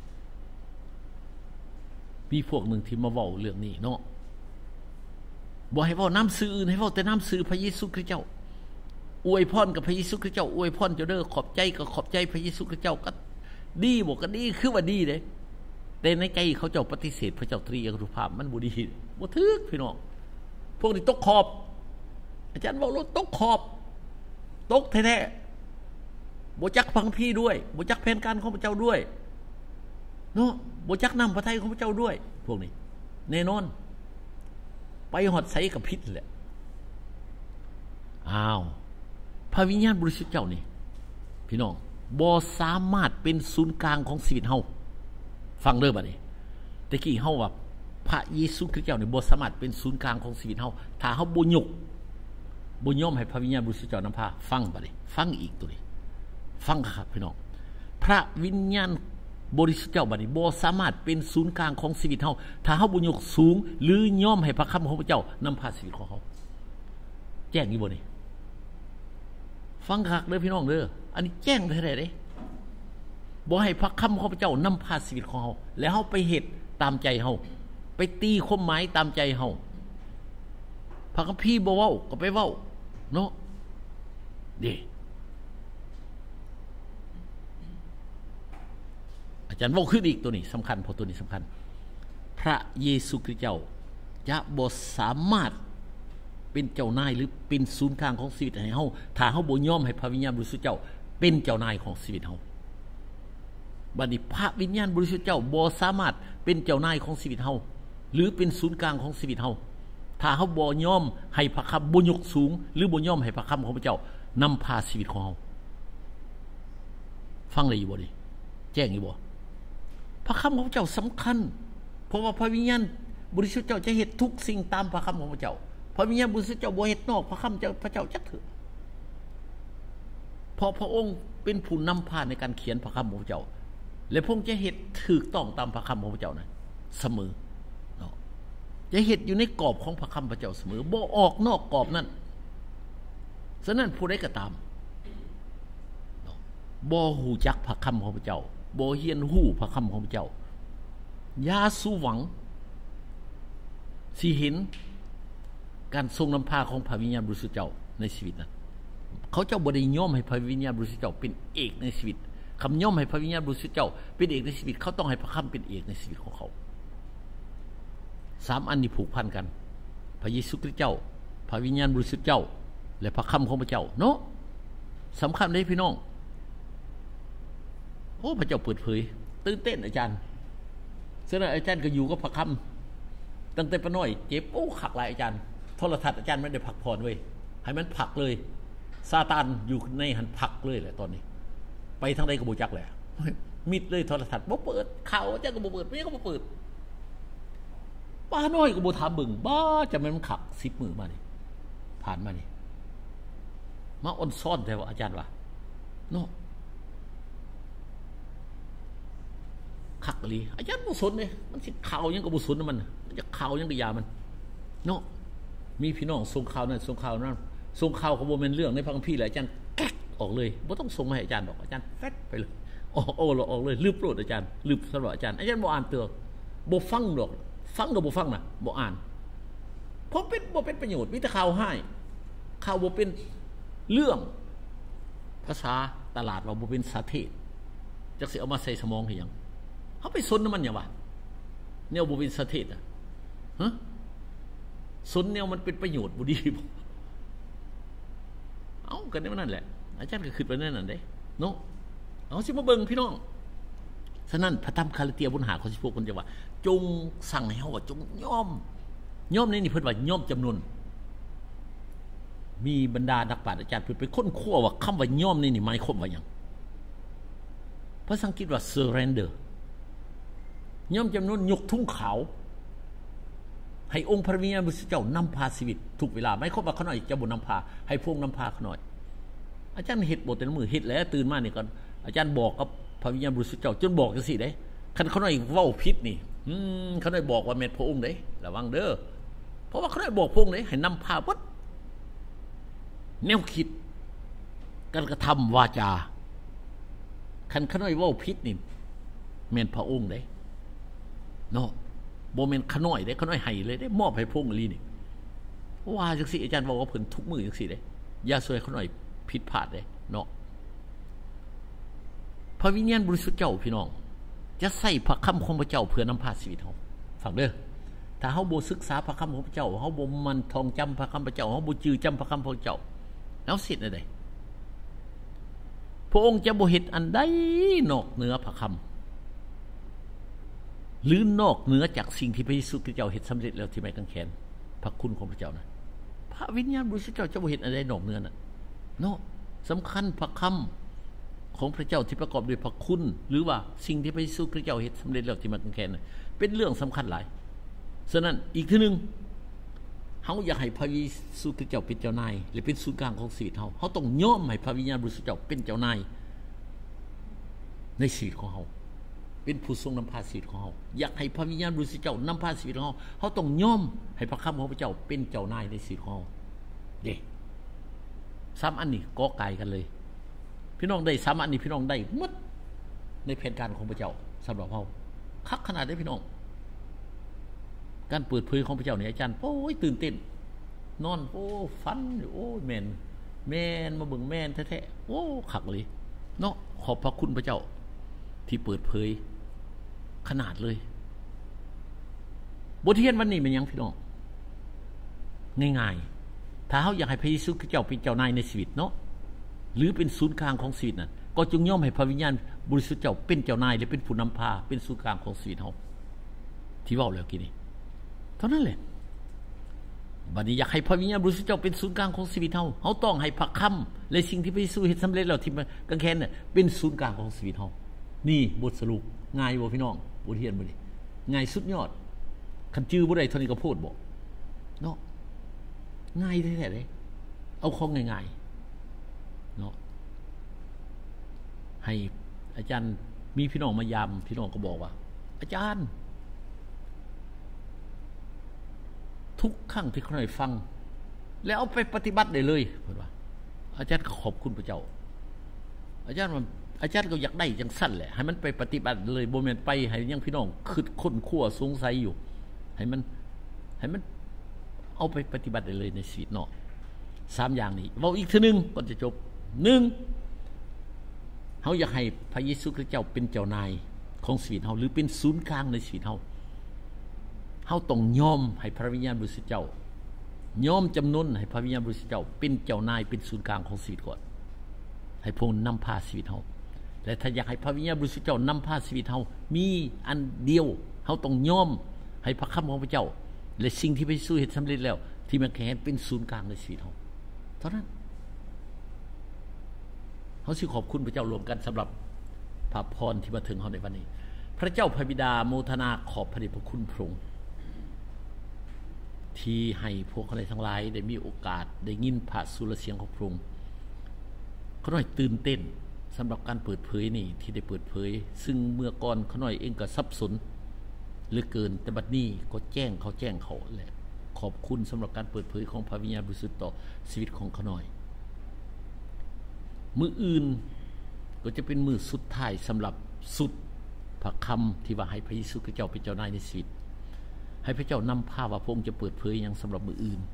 มีพวกหนึ่งที่มาเว้าเรื่องนี้เนาะบ่ให้เว้านำชื่ออื่นให้เว้าแต่นำชื่อพระเยซูคริสต์เจ้าอวยพรกับพระเยซูคริสต์เจ้าอวยพรเจ้าเด้อขอบใจก็ขอบใจพระเยซูคริสต์เจ้าก็ดีบ่ก็ดีคือว่าดีเด้แต่ในใจเขาเจ้าปฏิเสธพระเจ้าตรีเอกานุภาพมันบ่ดีบ่ถึกพี่น้องพวกนี้ตกขอบอาจารย์เว้าตกขอบตกแท้ๆบ่จักฟังพี่ด้วยบ่จักแผนการของพระเจ้าด้วยเนาะบ่จักนำพระทัยของพระเจ้าด้วยพวกนี้แน่นอนไปหอดใส่กับพิษแหละอ้าวพระวิญญาณบริสุทธิ์เจ้านี่พี่น้องบ่สามารถเป็นศูนย์กลางของชีวิตเฮาฟังเด้อบัดนี้ตะกี้เฮาว่าพระเยซูคริสต์เจ้านี่บ่สามารถเป็นศูนย์กลางของชีวิตเฮาถ้าเฮาบ่ยกบ่ยอมให้พระวิญญาณบริสุทธิ์เจ้านำพาฟังบัดนี้ฟังอีกตัวนี้ฟังครับพี่น้องพระวิญญาณบริสุทธิ์เจ้าบัดนี้บ่สามารถเป็นศูนย์กลางของชีวิตเฮาถ้าเฮาบ่ยกสูงหรือยอมให้พระคำของพระเจ้านำพาชีวิตของเฮาแจ้งนี่บ่นี่ฟังคักเด้อพี่น้องเด้ออันนี้แจ้งแท้ๆเด้บ่ให้พระคำของพระเจ้านำพาชีวิตของเฮาแล้วเฮาไปเฮ็ดตามใจเฮาไปตีความหมายตามใจเฮาพระคัมภีร์บ่เว้าก็ไปเว้าเนาะเด้อาจารย์เว้าขึ้นอีกตัวนี้สำคัญเพราะตัวนี้สำคัญพระเยซูคริสต์เจ้าจะบ่สามารถเป็นเจ้านายหรือเป็นศูนย์กลางของชีวิตให้เฮาถ้าเฮาบ่ยอมให้พระวิญญาณบริสุทธิ์เจ้าเป็นเจ้านายของชีวิตเฮาบัดนี้พระวิญญาณบริสุทธิ์เจ้าบ่สามารถเป็นเจ้านายของชีวิตเฮาหรือเป็นศูนย์กลางของชีวิตเฮาถ้าเฮาบ่ยอมให้พระคำบ่ยกสูงหรือบ่ยอมให้พระคำของพระเจ้านำพาชีวิตของเฮาฟังได้อยู่บ่นี่แจ้งอยู่บ่พระคำของพระเจ้าสำคัญเพราะว่าพระวิญญาณบริสุทธิ์เจ้าจะเฮ็ดทุกสิ่งตามพระคำของพระเจ้าพระวิญญาณบริสุทธิ์เจ้าบ่เฮ็ดนอกพระคำเจ้าพระเจ้าจักเถิดเพราะพระองค์เป็นผู้นำพาในการเขียนพระคำของพระเจ้าและพระองค์จะเฮ็ดถูกต้องตามพระคำของพระเจ้านั้นเสมอเนาะจะเฮ็ดอยู่ในกรอบของพระคำพระเจ้าเสมอบ่ออกนอกกรอบนั้นฉะนั้นผู้ใดก็ตามเนาะบ่ฮู้จักพระคำของพระเจ้าบ่เรียนรู้พระคำของพระเจ้าอย่าสู้หวังสิเห็นการทรงนำพาของพระวิญญาณบริสุทธิ์เจ้าในชีวิตนั้นเขาเจ้าบ่ได้ยอมให้พระวิญญาณบริสุทธิ์เจ้าเป็นเอกในชีวิตคำยอมให้พระวิญญาณบริสุทธิ์เจ้าเป็นเอกในชีวิตเขาต้องให้พระคำเป็นเอกในชีวิตของเขาสามอันนี้ผูกพันกันพระเยซูคริสต์เจ้าพระวิญญาณบริสุทธิ์เจ้าและพระคำของพระเจ้าเนาะสำคัญเลยพี่น้องโอ้พระเจ้าเปิดเผยตื่นเต้นอาจารย์ฉะนั้นอาจารย์ก็อยู่กับพระคำตั้งแต่ปน้อยเจ็บโอ้ขักหลายอาจารย์โทรทัศน์อาจารย์ไม่ได้พักผ่อนเว้ยให้มันผักเลยซาตานอยู่ในหันผักเลยแหละตอนนี้ไปทางใดก็บ่จักแหละมิดเลยโทรทัศน์บ่เปิดข่าวอาจารย์ก็บ่เปิดไม่ก็บ่เปิดป้าน้อยก็บ่ถามเบิ่งบ้าจะมันขักสิบมื้อมานี่ผ่านมานี่มาอ่อนซ่อนแต่ว่าอาจารย์ว่าเนาะคักอีอาจารย์บ่สนเด้มันสิข่าวยังก็บ่สนมันมันจะข่าวยังก็ยามันเนาะมีพี่น้องส่งข่าวนั้นส่งข่าวนั้นส่งข่าวก็บ่แม่นเรื่องในพระคัมภีร์แหละอาจารย์แก๊กออกเลยบ่ต้องส่งมาให้อาจารย์ดอกอาจารย์แฟดไปเลยออกโอ้ออกเลยลืมโปรดอาจารย์ลืมสำหรับอาจารย์อาจารย์บ่อ่านเตือบ่ฟังดอกฟังก็บ่ฟังน่ะบ่อ่านเพราะเป็นบ่เป็นประโยชน์มีแต่ข่าวให้ข้าวบ่เป็นเรื่องภาษาตลาดว่าบ่เป็นสาเทศจักสิเอามาใส่สมองให้หยังเฮาไปสนมันหยังวะแนวบ่เป็นสาเทศอ่ะฮะสนแนวมันเป็นประโยชน์บ่ดีบ่เอ้าก็นั่นแหละอาจารย์ก็คิดไปนั่นน่ะเด้เนาะเอาสิมาเบิ่งพี่น้องฉะนั้นพระธรรมคาริเตียบนหาข้อสิบหกเพิ่นจะว่าจงสั่งให้เฮาว่าจงยอมยอมนี่นี่เพิ่นว่ายอมจำนวนมีบรรดานักปราชญ์อาจารย์เพิ่นไปค้นคว้าว่าคำว่ายอมนี่นี่หมายความว่าหยังภาษาอังกฤษว่า surrender ยอมจำนวนยกทุ่งขาวให้องค์พระวิญญาณบริสุทธิ์เจ้านำพาชีวิตทุกเวลาไม่ครบว่าเขาหน่อยจะบ่นำพาให้พวกนำพาเขาหน่อยอาจารย์เฮ็ดบ่แต่ละมื้อเฮ็ดแล้วตื่นมานี่ก่อนอาจารย์บอกกับพระวิญญาณบริสุทธิ์เจ้าจนบอกจังซี่เด้คันเขาหน่อยเว้าผิดนี่อืมเขาหน่อยบอกว่าแม่นพระองค์เด้ระวังเด้อเพราะว่าเขาหน่อยบอกพระองค์เด้ให้นำพาวัดแนวคิดการกระทำวาจาคันเขาหน่อยเว้าผิดนี่แม่นพระองค์เด้เนาะบ่แม่นขน้อยเด้ขน้อยให้เลยได้มอบให้พระองค์อีหลีนี่ว่าจังซี่อาจารย์บอกว่าเพิ่นทุกมื้อจังซี่เด้อย่าซวยขน้อยผิดพลาดเด้เนาะพระวิญญาณบริสุทธิ์เจ้าพี่น้องจะใส่พระคำของพระเจ้าเพื่อนำพาชีวิตเฮาฟังเด้อถ้าเฮาบ่ศึกษาพระคำของพระเจ้าเฮาบ่มันท่องจำพระคำพระเจ้าเฮาบ่จื้อจำพระคำพระเจ้าแล้วสิได้พระองค์จะบ่เฮ็ดอันใดนอกเหนือพระคำหรือนอกเหนือจากสิ่งที่พระเยซูคริสต์เจ้าเฮ็ดสำเร็จแล้วที่ไม้กางเขนพระคุณของพระเจ้านะพระวิญญาณบริสุทธิ์เจ้าจะบ่เฮ็ดอันใดนอกเหนือน่ะเนาะสำคัญพระคำของพระเจ้าที่ประกอบด้วยพระคุณหรือว่าสิ่งที่พระเยซูคริสต์เจ้าเฮ็ดสำเร็จแล้วที่ไม้กางเขนน่ะเป็นเรื่องสำคัญหลายฉะนั้นอีกทีนึงเฮาอยากให้พระเยซูคริสต์เจ้าเป็นเจ้านายหรือเป็นศูนย์กลางของชีวิตเฮาเฮาต้องยอมให้พระวิญญาณบริสุทธิ์เจ้าเป็นเจ้านายในชีวิตของเฮาเป็นผู้ทรงนำพาชีวิตของเฮาอยากให้พระวิญญาณบริสุทธิ์เจ้านำพาชีวิตของเฮาเฮาต้องยอมให้พระคำของพระเจ้าเป็นเจ้านายในชีวิตของเฮาเด้สามอันนี้ก่อไก่กันเลยพี่น้องได้สามอันนี้พี่น้องได้หมดในแผนการของพระเจ้าสำหรับเฮาคักขนาดได้พี่น้องการเปิดเผยของพระเจ้าเนี่ยอาจารย์โอ้ยตื่นเต้นนอนโอ้ฝันโอ้แม่นแม่นมาเบิ่งแม่นแท้ๆโอ้คักเลยเนาะขอบพระคุณพระเจ้าที่เปิดเผยขนาดเลยบทเรียนวันนี้เป็นยังพี่น้องง่ายๆถ้าเฮาอยากให้พระเยซูคริสต์เจ้าเป็นเจ้านายในชีวิตเนาะหรือเป็นศูนย์กลางของชีวิตนั่นก็จงยอมให้พระวิญญาณบริสุทธิ์เจ้าเป็นเจ้านายหรือเป็นผู้นำพาเป็นศูนย์กลางของชีวิตเฮาที่เว้าแล้วกี่นี้เท่านั้นแหละบัดนี้อยากให้พระวิญญาณบริสุทธิ์เจ้าเป็นศูนย์กลางของชีวิตเฮาเฮาต้องให้พระคำและสิ่งที่พระเยซูเฮ็ดสำเร็จแล้วที่กางเขนน่ะเป็นศูนย์กลางของชีวิตเฮานี่บทสรุปง่ายบ่พี่น้องบทเรียนบ่นี่ง่ายสุดยอดคันจื้อบ่ได้เท่านี้ก็พูดบ่เนาะง่ายแท้ๆเลยเอาของง่ายๆเนาะให้อาจารย์มีพี่น้องมายามพี่น้องก็บอกว่าอาจารย์ทุกครั้งที่เขาได้ฟังแล้วเอาไปปฏิบัติได้เลยเพิ่นว่าอาจารย์ขอบคุณพระเจ้าอาจารย์ว่าอาจารย์ก็อยากได้จังสั้นแหละให้มันไปปฏิบัติเลยบ่แม่นไปให้ยังพี่น้องคิดค้นคว้าสงสัยอยู่ให้มันให้มันเอาไปปฏิบัติได้เลยในชีวิตเนาะสามอย่างนี้เว้าอีกทีนึงก่อนจะจบหนึ่งเฮาอยากให้พระเยซูคริสต์เจ้าเป็นเจ้านายของชีวิตเฮาหรือเป็นศูนย์กลางในชีวิตเฮาเฮาต้องยอมให้พระวิญญาณบริสุทธิ์เจ้ายอมจำนนให้พระวิญญาณบริสุทธิ์เจ้าเป็นเจ้านายเป็นศูนย์กลางของชีวิตก่อนให้พระองค์นำพาชีวิตเฮาและถ้าอยากให้พระวิญญาณบริสุทธิ์เจ้านำพาชีวิตเฮามีอันเดียวเฮาต้องยอมให้พระคำของพระเจ้าและสิ่งที่พระเยซูเฮ็ดสำเร็จแล้วที่มันแข็งเป็นศูนย์กลางในชีวิตเฮาเท่านั้นเฮาสิขอบคุณพระเจ้ารวมกันสำหรับพระพรที่มาถึงเฮาในวันนี้พระเจ้าพระบิดาโมทนาขอบพระเดชพระคุณพระองค์ที่ให้พวกเขาทั้งหลายได้มีโอกาสได้ยินพระสุรเสียงของพระองค์เขาหน่อยตื่นเต้นสำหรับการเปิดเผยนี่ที่ได้เปิดเผยซึ่งเมื่อก่อนเขาหน่อยเองก็สับสนเหลือเกินแต่บัดนี้ก็แจ้งเขาแจ้งเขาแหละขอบคุณสำหรับการเปิดเผยของพระวิญญาณบริสุทธิ์ต่อชีวิตของเขาหน่อยมื้ออื่นก็จะเป็นมื้อสุดท้ายสำหรับสุดพระคำที่ว่าให้พระเยซูคริสต์เจ้าเป็นเจ้านายในชีวิตให้พระเจ้านำพาว่าพระองค์จะเปิดเผยอย่างสำหรับมื้ออื่น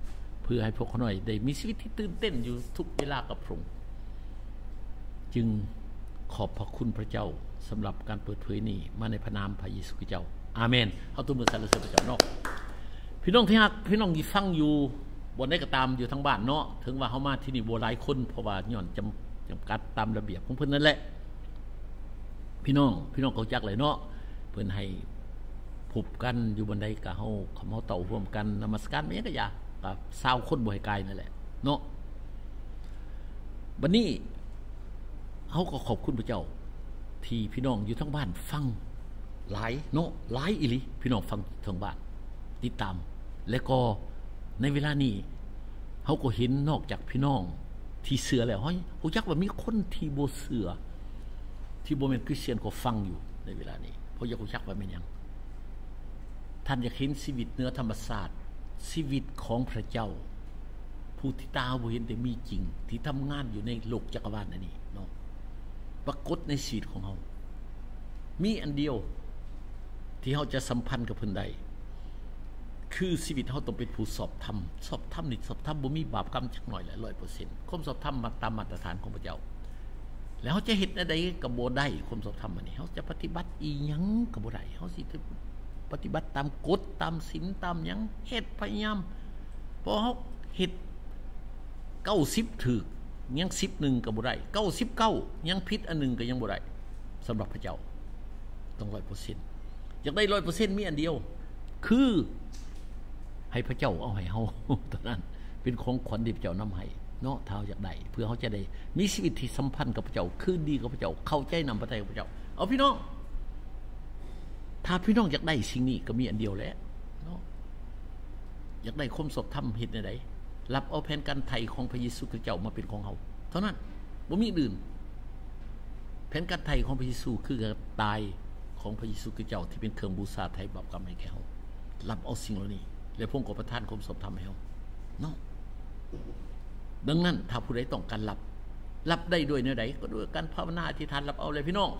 เพื่อให้พวกเขาหน่อยได้มีชีวิตที่ตื่นเต้นอยู่ทุกเวลากับพระองค์จึงขอบพระคุณพระเจ้าสำหรับการเปิดเผยนี้มาในพระนามพระเยซูคริสต์เจ้าอาเมนเฮาตุ้มมือสรรเสริญพระเจ้าเนาะพี่น้องที่ฮักพี่น้องที่ฟังอยู่บ่ได้ก็ตามอยู่ทั้งบ้านเนาะถึงว่าเฮามาที่นี่บ่หลายคนเพราะว่าย้อนจำจำกัดตามระเบียบของเพิ่นนั่นแหละพี่น้องพี่น้องเขาจักเลยเนาะเพิ่นให้พบกันอยู่บันไดก็เฮาเฮาเต่าร่วมกันนมัสการแม่ก็อย่ากับชาวคนบ่ให้ไกลนั่นแหละเนาะบัดนี้เฮาก็ขอบคุณพระเจ้าที่พี่น้องอยู่ทั้งบ้านฟังหลายเนาะหลายอีหลีพี่น้องฟังทั้งบ้านติดตามและก็ในเวลานี้เฮาก็เห็นนอกจากพี่น้องที่เชื่อแล้วเฮ้ยฮู้จักว่ามีคนที่บ่เชื่อที่บ่แม่นคริสเตียนก็ฟังอยู่ในเวลานี้เพราะอยากฮู้จักว่าแม่นหยังท่านอยากเห็นชีวิตเหนือธรรมชาติชีวิตของพระเจ้าผู้ที่ตาบ่เห็นแต่มีจริงที่ทำงานอยู่ในโลกจักรวาลอันนี้เนาะปรากฏในชีวิตของเฮามีอันเดียวที่เฮาจะสัมพันธ์กับเพิ่นได้คือชีวิตเฮาต้องเป็นผู้สอบธรรมสอบธรรมนี่สอบธรรมบ่มีบาปกรรมจักหน่อยแหละ ร้อยเปอร์เซ็นต์ ความสอบธรรมมาตามมาตรฐานของพระเจ้าแล้วเฮาจะเฮ็ดอันใดก็บ่ได้ความสอบธรรมอันนี้เฮาจะปฏิบัติอีหยังก็บ่ได้เฮาสิปฏิบัติตามกฎตามศีลตามหยังเฮ็ดพยายามพอเฮาเฮ็ดเก้าสิบถูกยังสิบหนึ่งก็บ่ได้เก้าสิบเก้ายังผิดอันนึงก็ยังบ่ได้สำหรับพระเจ้าต้อง ร้อยเปอร์เซ็นต์ อยากได้ ร้อยเปอร์เซ็นต์ มีอันเดียวคือให้พระเจ้าเอาให้เฮาตอนนั้นเป็นของขวัญที่พระเจ้านำให้เนาะถ้าอยากได้เพื่อเฮาจะได้มีชีวิตที่สัมพันธ์กับพระเจ้าคืนดีกับพระเจ้าเข้าใจนำพระทัยของพระเจ้าเอาพี่น้องถ้าพี่น้องอยากได้สิ่งนี้ก็มีอันเดียวแหละเนาะอยากได้ความสดธรรมเฮ็ดได้ไดรับเอาแผนการไถ่ของพระเยซูคริสต์เจ้ามาเป็นของเฮาเท่านั้นบ่มีอื่นแผนการไถ่ของพระเยซูคือการตายของพระเยซูคริสต์เจ้าที่เป็นเครื่องบูชาไถ่บาปกรรมให้แก่เฮารับเอาสิ่งเหล่านี้แล้วพระองค์ก็ประทานความสดธรรมให้เฮาเนาะดังนั้นถ้าผู้ใดต้องการรับรับได้ด้วยแนวใดก็ด้วยการภาวนาอธิษฐานรับเอาเลยพี่น้อง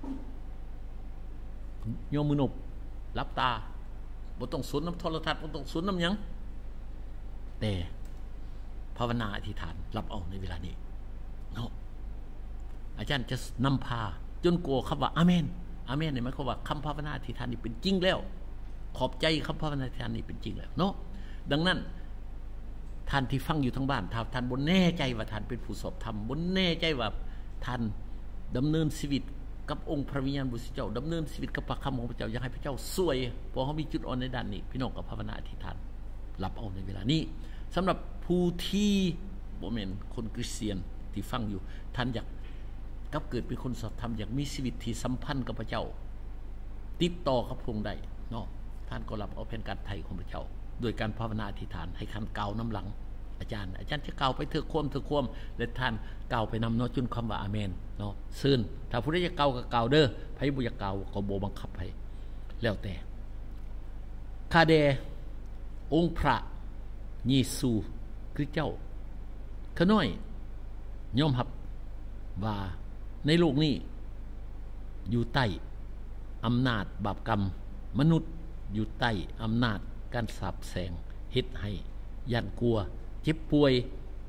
โยมมือนบรับตาบ่ต้องสนน้ำโทรทัศน์บ่ต้องสนน้ำหยังแต่ภาวนาอธิษฐานรับเอาในเวลานี้เนาะอาจารย์จะนำพาจนกลัวคำว่าอาเมนอาเมนนี่หมายความว่าคำภาวนาอธิษฐานนี่เป็นจริงแล้วขอบใจคำภาวนาอธิษฐานนี่เป็นจริงแล้วเนาะดังนั้นท่านที่ฟังอยู่ทั้งบ้านถ้าท่านบ่แน่ใจว่าท่านเป็นผู้สอบธรรมบ่แน่ใจว่าท่านดำเนินชีวิตกับองค์พระวิญญาณบริสุทธิ์เจ้าดำเนินชีวิตกับพระคำของพระเจ้าอยากให้พระเจ้าช่วยเพราะเขามีจุดอ่อนในด้านนี้พี่น้องกับภาวนาอธิษฐานรับเอาในเวลานี้สำหรับผู้ที่บ่แม่นคนคริสเตียนที่ฟังอยู่ท่านอยากกลับเกิดเป็นคนสอบธรรมอยากมีชีวิตที่สัมพันธ์กับพระเจ้าติดต่อกับพระองค์ได้เนาะท่านก็รับเอาแผนการไถ่ของพระเจ้าโดยการภาวนาอธิษฐานให้คันกล่าวน้ำหลังอาจารย์อาจารย์จะกล่าวไปเถื่อความเถื่อความและท่านกล่าวไปนำเนาะจนคำว่าอาเมนเนาะซึ่งถ้าผู้ใดจะกล่าวก็กล่าวเด้อไผบ่อยากกล่าวก็บ่บังคับให้แล้วแต่ข้าแด่องค์พระเยซูคริสต์เจ้าข้าน้อยยอมรับว่าในโลกนี้อยู่ใต้อำนาจบาปกรรมมนุษย์อยู่ใต้อำนาจการสาปแสงเฮ็ดให้ย่านกลัวเจ็บป่วย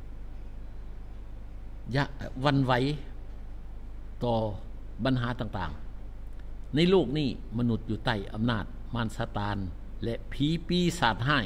ยะวันไหวต่อปัญหาต่างๆในโลกนี้มนุษย์อยู่ใต้อำนาจมารซาตานและผีปีศาจร้าย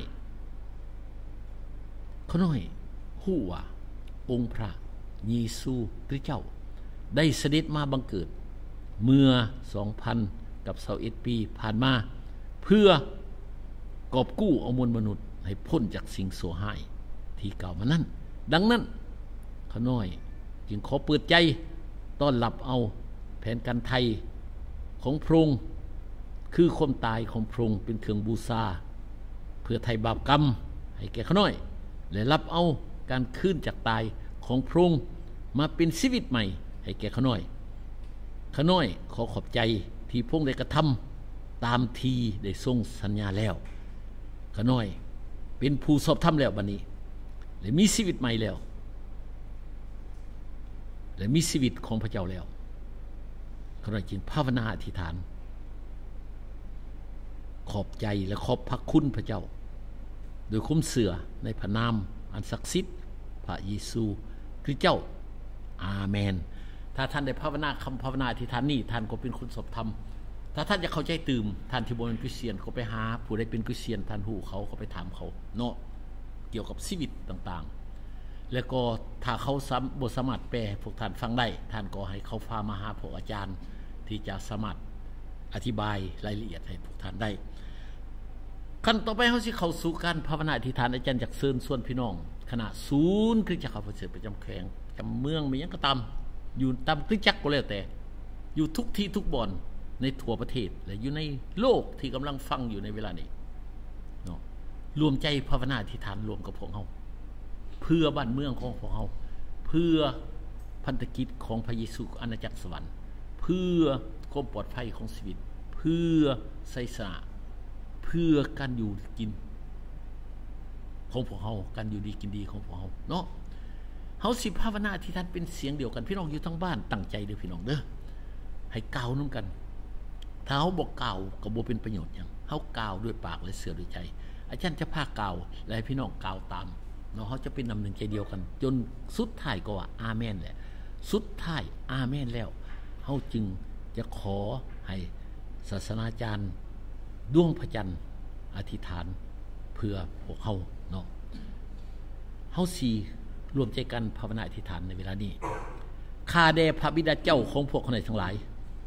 เขาน้อยฮู้ว่าองค์พระเยซูคริสต์เจ้าได้เสด็จมาบังเกิดเมื่อ สองพันกับยี่สิบเอ็ด ปีผ่านมาเพื่อกอบกู้เอามวลมนุษย์ให้พ้นจากสิ่งชั่วร้ายที่กล่าวมานั้นดังนั้นข้าน้อยจึงขอเปิดใจต้อนรับเอาแผนการไทยของพระองค์คือความตายของพระองค์เป็นเครื่องบูชาเพื่อไถ่บาปกรรมให้แก่ข้าน้อยและรับเอาการขึ้นจากตายของพระองค์มาเป็นชีวิตใหม่ให้แก่ข้าน้อยข้าน้อยขอขอบใจที่พระองค์ได้กระทำตามที่ได้ทรงสัญญาแล้วข้าน้อยเป็นผู้สอบธรรมแล้วบัดนี้และมีชีวิตใหม่แล้วและมีชีวิตของพระเจ้าแล้วข้าน้อยจึงภาวนาอธิษฐานขอบใจและขอบพระคุณพระเจ้าโดยคุ้มเสือในพระนามอันศักดิ์สิทธิ์พระเยซูคริสต์เจ้าอาเมนถ้าท่านได้ภาวนาคำภาวนาที่ท่านนี่ท่านก็เป็นคนสอบธรรมถ้าท่านจะเข้าใจตื่มท่านที่บ่เป็นคริสเตียนก็ไปหาผู้ใดเป็นคริสเตียนท่านฮู้เขาก็ไปถามเขาเนาะเกี่ยวกับชีวิตต่างๆแล้วก็ถ้าเขาบ่สามารถแปลพวกท่านฟังได้ท่านก็ให้เขาพามาหาพวกอาจารย์ที่จะสามารถอธิบายรายละเอียดให้พวกท่านได้ขั้นต่อไปเฮาสิเข้าสู่การภาวนาอธิษฐานอาจารย์อยากเชิญชวนพี่น้องคณะศูนย์คริสตจักรข้าพเจ้าประจำแขวงจำเมืองมีหยังก็ตามอยู่ตามคริสตจักรก็แล้วแต่อยู่ทุกที่ทุกบ่อนในทั่วประเทศและอยู่ในโลกที่กำลังฟังอยู่ในเวลานี้เนาะรวมใจภาวนาอธิษฐานรวมกับพวกเฮาเพื่อบ้านเมืองของพวกเฮาเพื่อพันธกิจของพระเยซูอาณาจักรสวรรค์เพื่อความปลอดภัยของชีวิตเพื่อไสยสนะเพื่อการอยู่กินของพวกเฮาการอยู่ดีกินดีของพวกเฮาเนาะเฮาสิภาวนาที่ท่านเป็นเสียงเดียวกันพี่น้องอยู่ทั้งบ้านตั้งใจเด้อพี่น้องเด้อให้กล่าวนำกันถ้าเฮาบ่กล่าวก็บ่เป็นประโยชน์หยังเฮากล่าวด้วยปากและเสือด้วยใจอาจารย์จะพากล่าวและให้พี่น้องกล่าวตามเนาะเฮาจะเป็นนำหนึ่งใจเดียวกันจนสุดท้ายก็ว่าอาเมนแหละสุดท้ายอาเมนแล้วเฮาจึงจะขอให้ศาสนาจารย์ดวงพระจันทร์อธิษฐานเพื่อพวกเฮาเนาะเฮาสิรวมใจกันภาวนาอธิษฐานในเวลานี้ข้าแด่พระบิดาเจ้าของพวกคนทั้งหลาย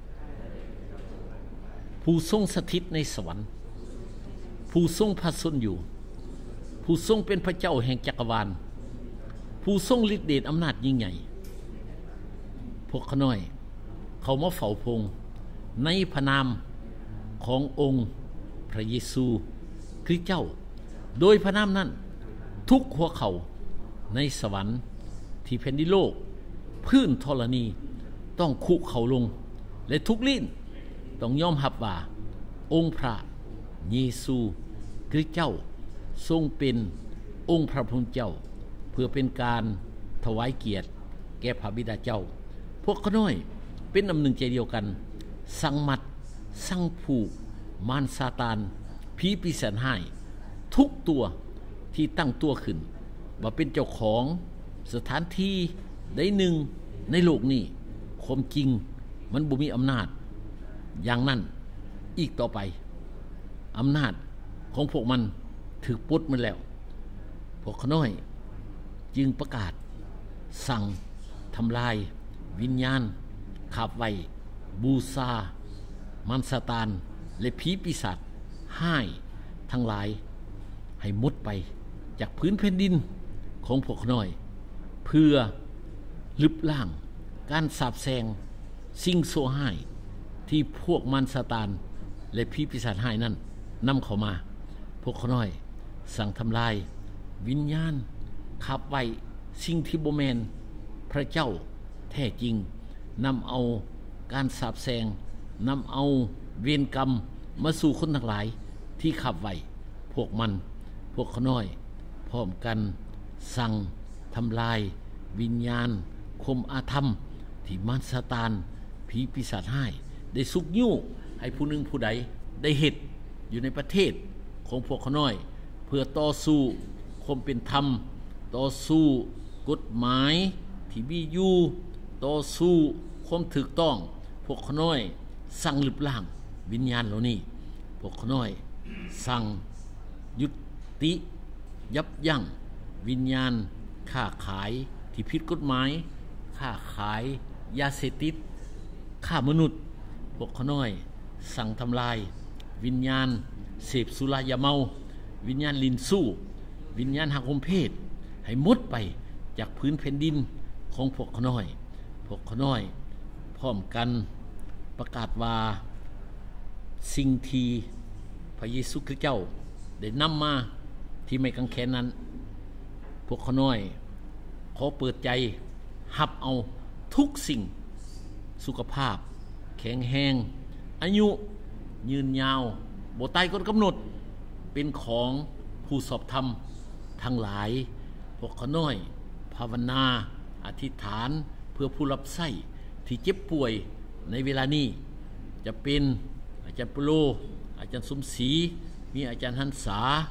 ผู้ทรงสถิตในสวรรค์ผู้ทรงพระชนอยู่ผู้ทรงเป็นพระเจ้าแห่งจักรวาลผู้ทรงฤทธิ์เดชอำนาจยิ่งใหญ่พวกข้าน้อยเขามาเฝ้าพงในพระนามขององค์พระเยซูคริสต์เจ้าโดยพระนามนั้นทุกหัวเขาในสวรรค์ที่แผ่นดินโลกพื้นธรณีต้องคุกเข่าลงและทุกลิ้นต้องยอมรับว่าองค์พระเยซูคริสต์เจ้าทรงเป็นองค์พระผู้เป็นเจ้าเพื่อเป็นการถวายเกียรติแก่พระบิดาเจ้าพวกข้าน้อยเป็นน้ำหนึ่งใจเดียวกันสั่งมัดสั่งผูกมารซาตานผีปีศาจร้ายทุกตัวที่ตั้งตัวขึ้นว่าเป็นเจ้าของสถานที่ใดหนึ่งในโลกนี้ความจริงมันบ่มีอำนาจอย่างนั้นอีกต่อไปอำนาจของพวกมันถูกปลดมันแล้วพวกข้าน้อยจึงประกาศสั่งทำลายวิญญาณขับไว้บูชามารซาตานและผีปีศาจห้ายทั้งหลายให้หมดไปจากพื้นแผ่นดินของพวกน้อยเพื่อลึบล้างการสาบแซงสิ่งโซห้ายที่พวกมารซาตานและผีปีศาจห้ายนั้นนำเข้ามาพวกน้อยสั่งทำลายวิญญาณขับไว้สิ่งที่บ่แม่นพระเจ้าแท้จริงนำเอาการสาบแซงนำเอาเวรกรรมมาสู่คนทั้งหลายที่ขับไว้พวกมันพวกข้าน้อยพร้อมกันสั่งทำลายวิญญาณคมอาธรรมที่มารซาตานผีปีศาจห้ายได้สุกยุ่ให้ผู้หนึ่งผู้ใดได้เฮ็ดอยู่ในประเทศของพวกข้าน้อยเพื่อต่อสู้ความเป็นธรรมต่อสู้กฎหมายที่มีอยู่ต่อสู้ความถูกต้องพวกข้าน้อยสั่งลึบล้างวิญญาณเหล่านี้พวกข้าน้อยสั่งยุติยับยั้งวิญญาณค้าขายที่ผิดกฎหมายค้าขายยาเสพติดฆ่ามนุษย์พวกข้าน้อยสั่งทำลายวิญญาณเสพสุรายาเมาวิญญาณลินสู้วิญญาณหักหมเพศให้หมดไปจากพื้นแผ่นดินของพวกข้าน้อยพวกข้าน้อยพร้อมกันประกาศว่าสิ่งที่พระเยซูคริสต์เจ้าได้นำมาที่ไม่กังแขนนั้นพวกข้าน้อยขอเปิดใจรับเอาทุกสิ่งสุขภาพแข็งแรงอายุยืนยาวบ่ตายก่อนกำหนดเป็นของผู้สอบธรรมทั้งหลายพวกข้าน้อยภาวนาอธิษฐานเพื่อผู้รับใช้ที่เจ็บป่วยในเวลานี้จะเป็นอาจารย์ปุโรอาจารย์สมศรีมีอาจารย์หันษา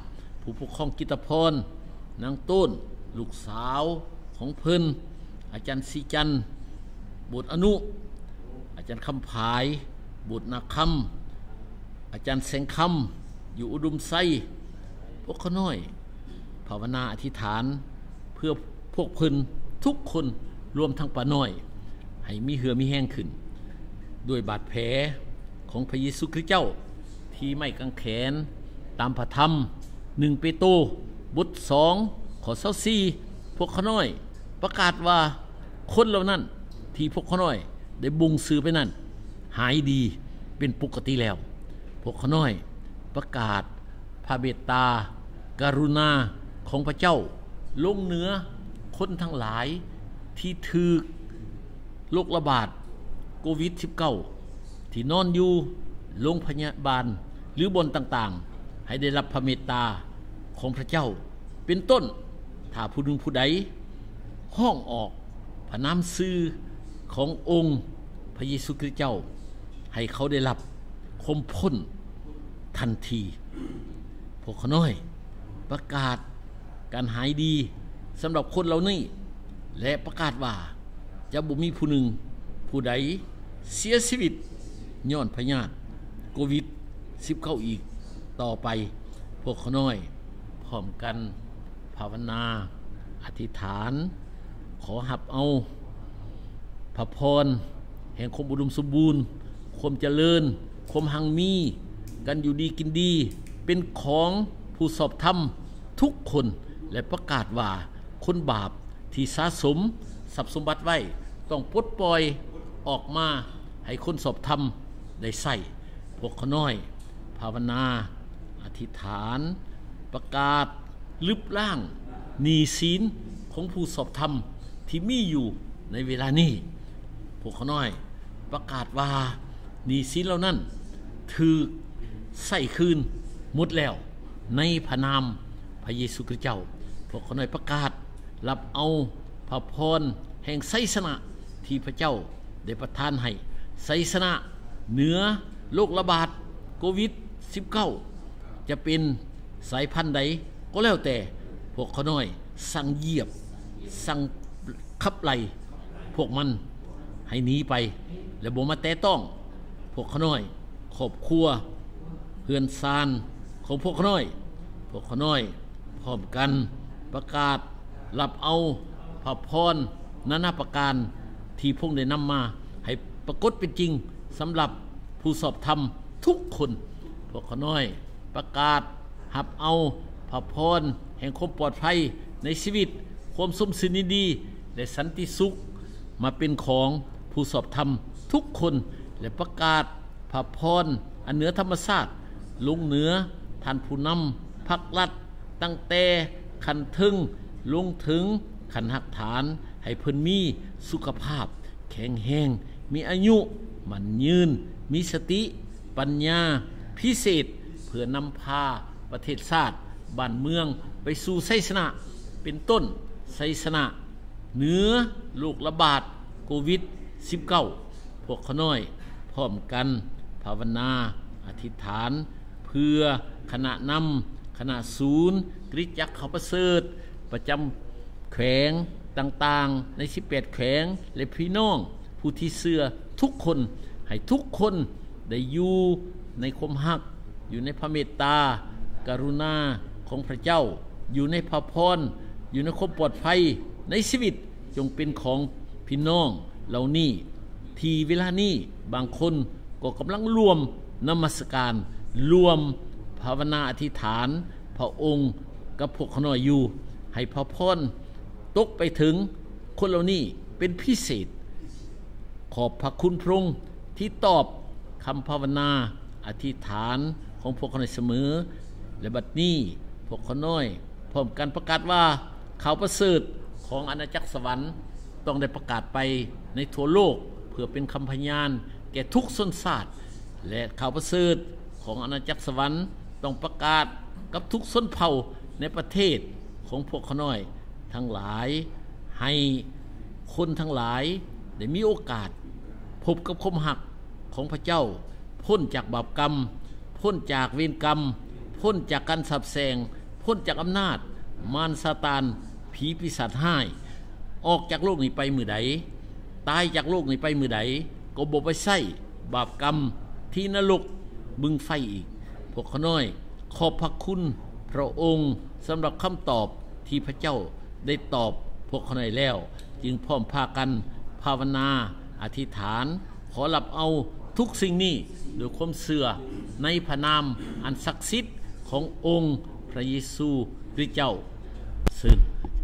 ผู้ปกครองกิตพรนางต้นลูกสาวของเพิ่นอาจารย์สีจันทร์บุตรอนุอาจารย์คำผายบุตรนาคำอาจารย์แสงคำอยู่อุดมไซพวกเขาน้อยภาวนาอธิษฐานเพื่อพวกเพิ่นทุกคนรวมทั้งป้าน้อยให้มีเหือมีแห้งขึ้นด้วยบาดแผลของพระเยซูคริสต์เจ้าที่ไม่กังแขนตามพระธรรมหนึ่งเปโตรบทสองข้อยี่สิบสี่พวกเขาน้อยประกาศว่าคนเหล่านั้นที่พวกเขาน้อยได้บุงซื้อไปนั้นหายดีเป็นปกติแล้วพวกเขาน้อยประกาศพระเมตตากรุณาของพระเจ้าลงเหนือคนทั้งหลายที่ถูกโรคระบาดโควิด สิบเก้า ที่นอนอยู่โรงพยาบาลหรือบนต่างๆให้ได้รับพระเมตตาของพระเจ้าเป็นต้นถ้าผู้หนึ่งผู้ใดห้องออกพระนามชื่อขององค์พระเยซูคริสต์เจ้าให้เขาได้รับคมพ้นทันทีพวกเขาน้อยประกาศการหายดีสำหรับคนเหล่านี้และประกาศว่าจะบ่มีผู้หนึ่งผู้ใดเสียชีวิตย้อนพยาธิโควิด สิบเก้า อีกต่อไปพวกเขาน้อยพร้อมกันภาวนาอธิษฐานขอหับเอาพระพรแห่งความอุดมสมบูรณ์ความเจริญความหังมีกันอยู่ดีกินดีเป็นของผู้สอบธรรมทุกคนและประกาศว่าคนบาปที่สะสมทรัพย์สมบัติไว้ต้องปลดปล่อยออกมาให้คนสอบธรรมได้ใส่พวกเขาน้อยภาวนาอธิษฐานประกาศลึบล่างหนี้สินของผู้สอบธรรมที่มีอยู่ในเวลานี้พวกเขาน้อยประกาศว่าหนี้สินเหล่านั้นถูกใส่คืนหมดแล้วในพระนามพระเยซูคริสต์เจ้าพวกเขาน้อยประกาศรับเอาพระพรแห่งไสสนะที่พระเจ้าได้ประทานให้ไสสนะเหนือโรคระบาดโควิด สิบเก้า จะเป็นสายพันธุ์ใดก็แล้วแต่พวกเขาน้อยสั่งเหยียบสั่งขับไล่พวกมันให้หนีไปและบ่มาแตะต้องพวกเขาน้อยครอบครัวเฮือนซานของพวกเขาน้อยพวกเขาน้อยพร้อมกันประกาศรับเอาพระพรนานาประการที่พวกได้นำมาให้ปรากฏเป็นจริงสำหรับผู้สอบธรรมทุกคนพวกเขาน้อยประกาศหับเอาพระพรแห่งความปลอดภัยในชีวิตความสมสินดีและสันติสุขมาเป็นของผู้สอบธรรมทุกคนและประกาศพระพรอันเหนือธรรมชาติลงเหนือท่านผู้นำภาครัฐตั้งแต่ขันทึงลงถึงขันหักฐานให้เพิ่นมีสุขภาพแข็งแรงมีอายุมันยืนมีสติปัญญาพิเศษเพื่อนำพาประเทศชาติบ้านเมืองไปสู่ไสสนะเป็นต้นไสสนะเหนือโรคระบาดโควิด สิบเก้า พวกเขาน้อยพร้อมกันภาวนาอธิษฐานเพื่อคณะนำคณะศูนย์คริสตจักรเขาประเสริฐประจำแขวงต่างๆในสิบแปดแขวงและพี่น้องผู้ที่เชื่อทุกคนให้ทุกคนได้อยู่ในความฮักอยู่ในพระเมตตากรุณาของพระเจ้าอยู่ในพระพรอยู่ในความปลอดภัยในชีวิตจงเป็นของพี่น้องเหล่านี้ที่เวลานี้บางคนก็กำลังรวมนมัสการรวมภาวนาอธิษฐานพระองค์กับพวกเขาน้อยอยู่ให้พระพรตกไปถึงคนเหล่านี้เป็นพิเศษขอบพระคุณพระองค์ที่ตอบคำภาวนาอธิษฐานของพวกเขาน้อยเสมอและบัดนี้พวกเขาน้อยพร้อมกันประกาศว่าข่าวประเสริฐของอาณาจักรสวรรค์ต้องได้ประกาศไปในทั่วโลกเพื่อเป็นคำพยานแก่ทุกชนชาติและข่าวประเสริฐของอาณาจักรสวรรค์ต้องประกาศกับทุกชนเผ่าในประเทศของพวกเขาน้อยทั้งหลายให้คนทั้งหลายได้มีโอกาสพบกับความหักของพระเจ้าพ้นจากบาปกรรมพ้นจากเวรกรรมพ้นจากการสับแสงพ้นจากอำนาจมารซาตานผีปีศาจร้ายออกจากโลกนี้ไปมื้อใดตายจากโลกนี้ไปมื้อใดก็บ่ไปใช้บาปกรรมที่นรกบึงไฟอีกพวกเขาน้อยขอบพระคุณพระองค์สำหรับคำตอบที่พระเจ้าได้ตอบพวกเขาน้อยแล้วจึงพร้อมพากันภาวนาอธิษฐานขอรับเอาทุกสิ่งนี้โดยความเชื่อในพระนามอันศักดิ์สิทธิ์ขององค์พระเยซูคริสต์เจ้าซึ่ง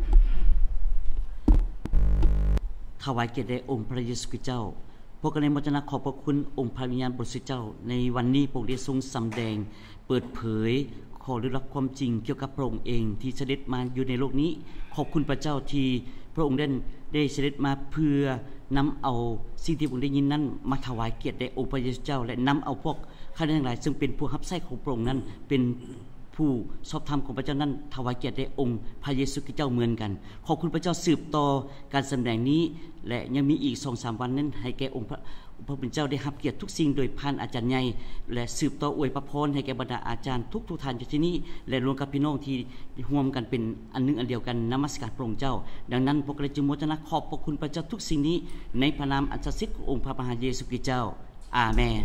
ถวายเกียรติแด่องค์พระเยซูคริสต์เจ้าพวกเราในมรณะขอบพระคุณองค์พระวิญญาณบริสุทธิ์เจ้าในวันนี้พระองค์ได้ทรงสำแดงเปิดเผยขอได้รับความจริงเกี่ยวกับพระองค์เองที่เสด็จมาอยู่ในโลกนี้ขอบคุณพระเจ้าที่พระองค์ได้ได้เสด็จมาเพื่อนำเอาสิ่งที่พระองค์ได้ยินนั้นมาถวายเกียรติแด่องค์พระเยซูเจ้าและนำเอาพวกข้าทั้งหลายซึ่งเป็นผู้รับใช้ของพระองค์นั้นเป็นผู้ชอบธรรมของพระเจ้านั้นถวายเกียรติแด่องค์พระเยซูคริสต์เจ้าเหมือนกันขอบคุณพระเจ้าสืบต่อการแสดงนี้และยังมีอีก สองสาม วันนั้นให้แก่องค์พระพระผู้เป็นเจ้าได้รับเกียรติทุกสิ่งโดยผ่านอาจารย์ใหญ่และสืบต่ออวยพระพรให้แก่บรรดาอาจารย์ทุกๆท่านอยู่ที่นี้และรวมกับพี่น้องที่ร่วมกันเป็นอันหนึ่งอันเดียวกันนมัสการพระองค์เจ้าดังนั้นพวกเราจึงโมทนาขอบพระคุณพระเจ้าทุกสิ่งนี้ในพระนามอันศักดิ์สิทธิ์ขององค์พระมหาเยซูคริสต์เจ้าอาเมน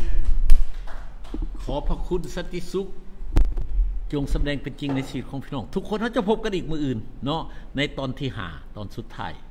ขอพระคุณสันติสุขจงแสดงเป็นจริงในชีวิตของพี่น้องทุกคนเราจะพบกันอีกมื้ออื่นเนาะในตอนที่ห้าตอนสุดท้าย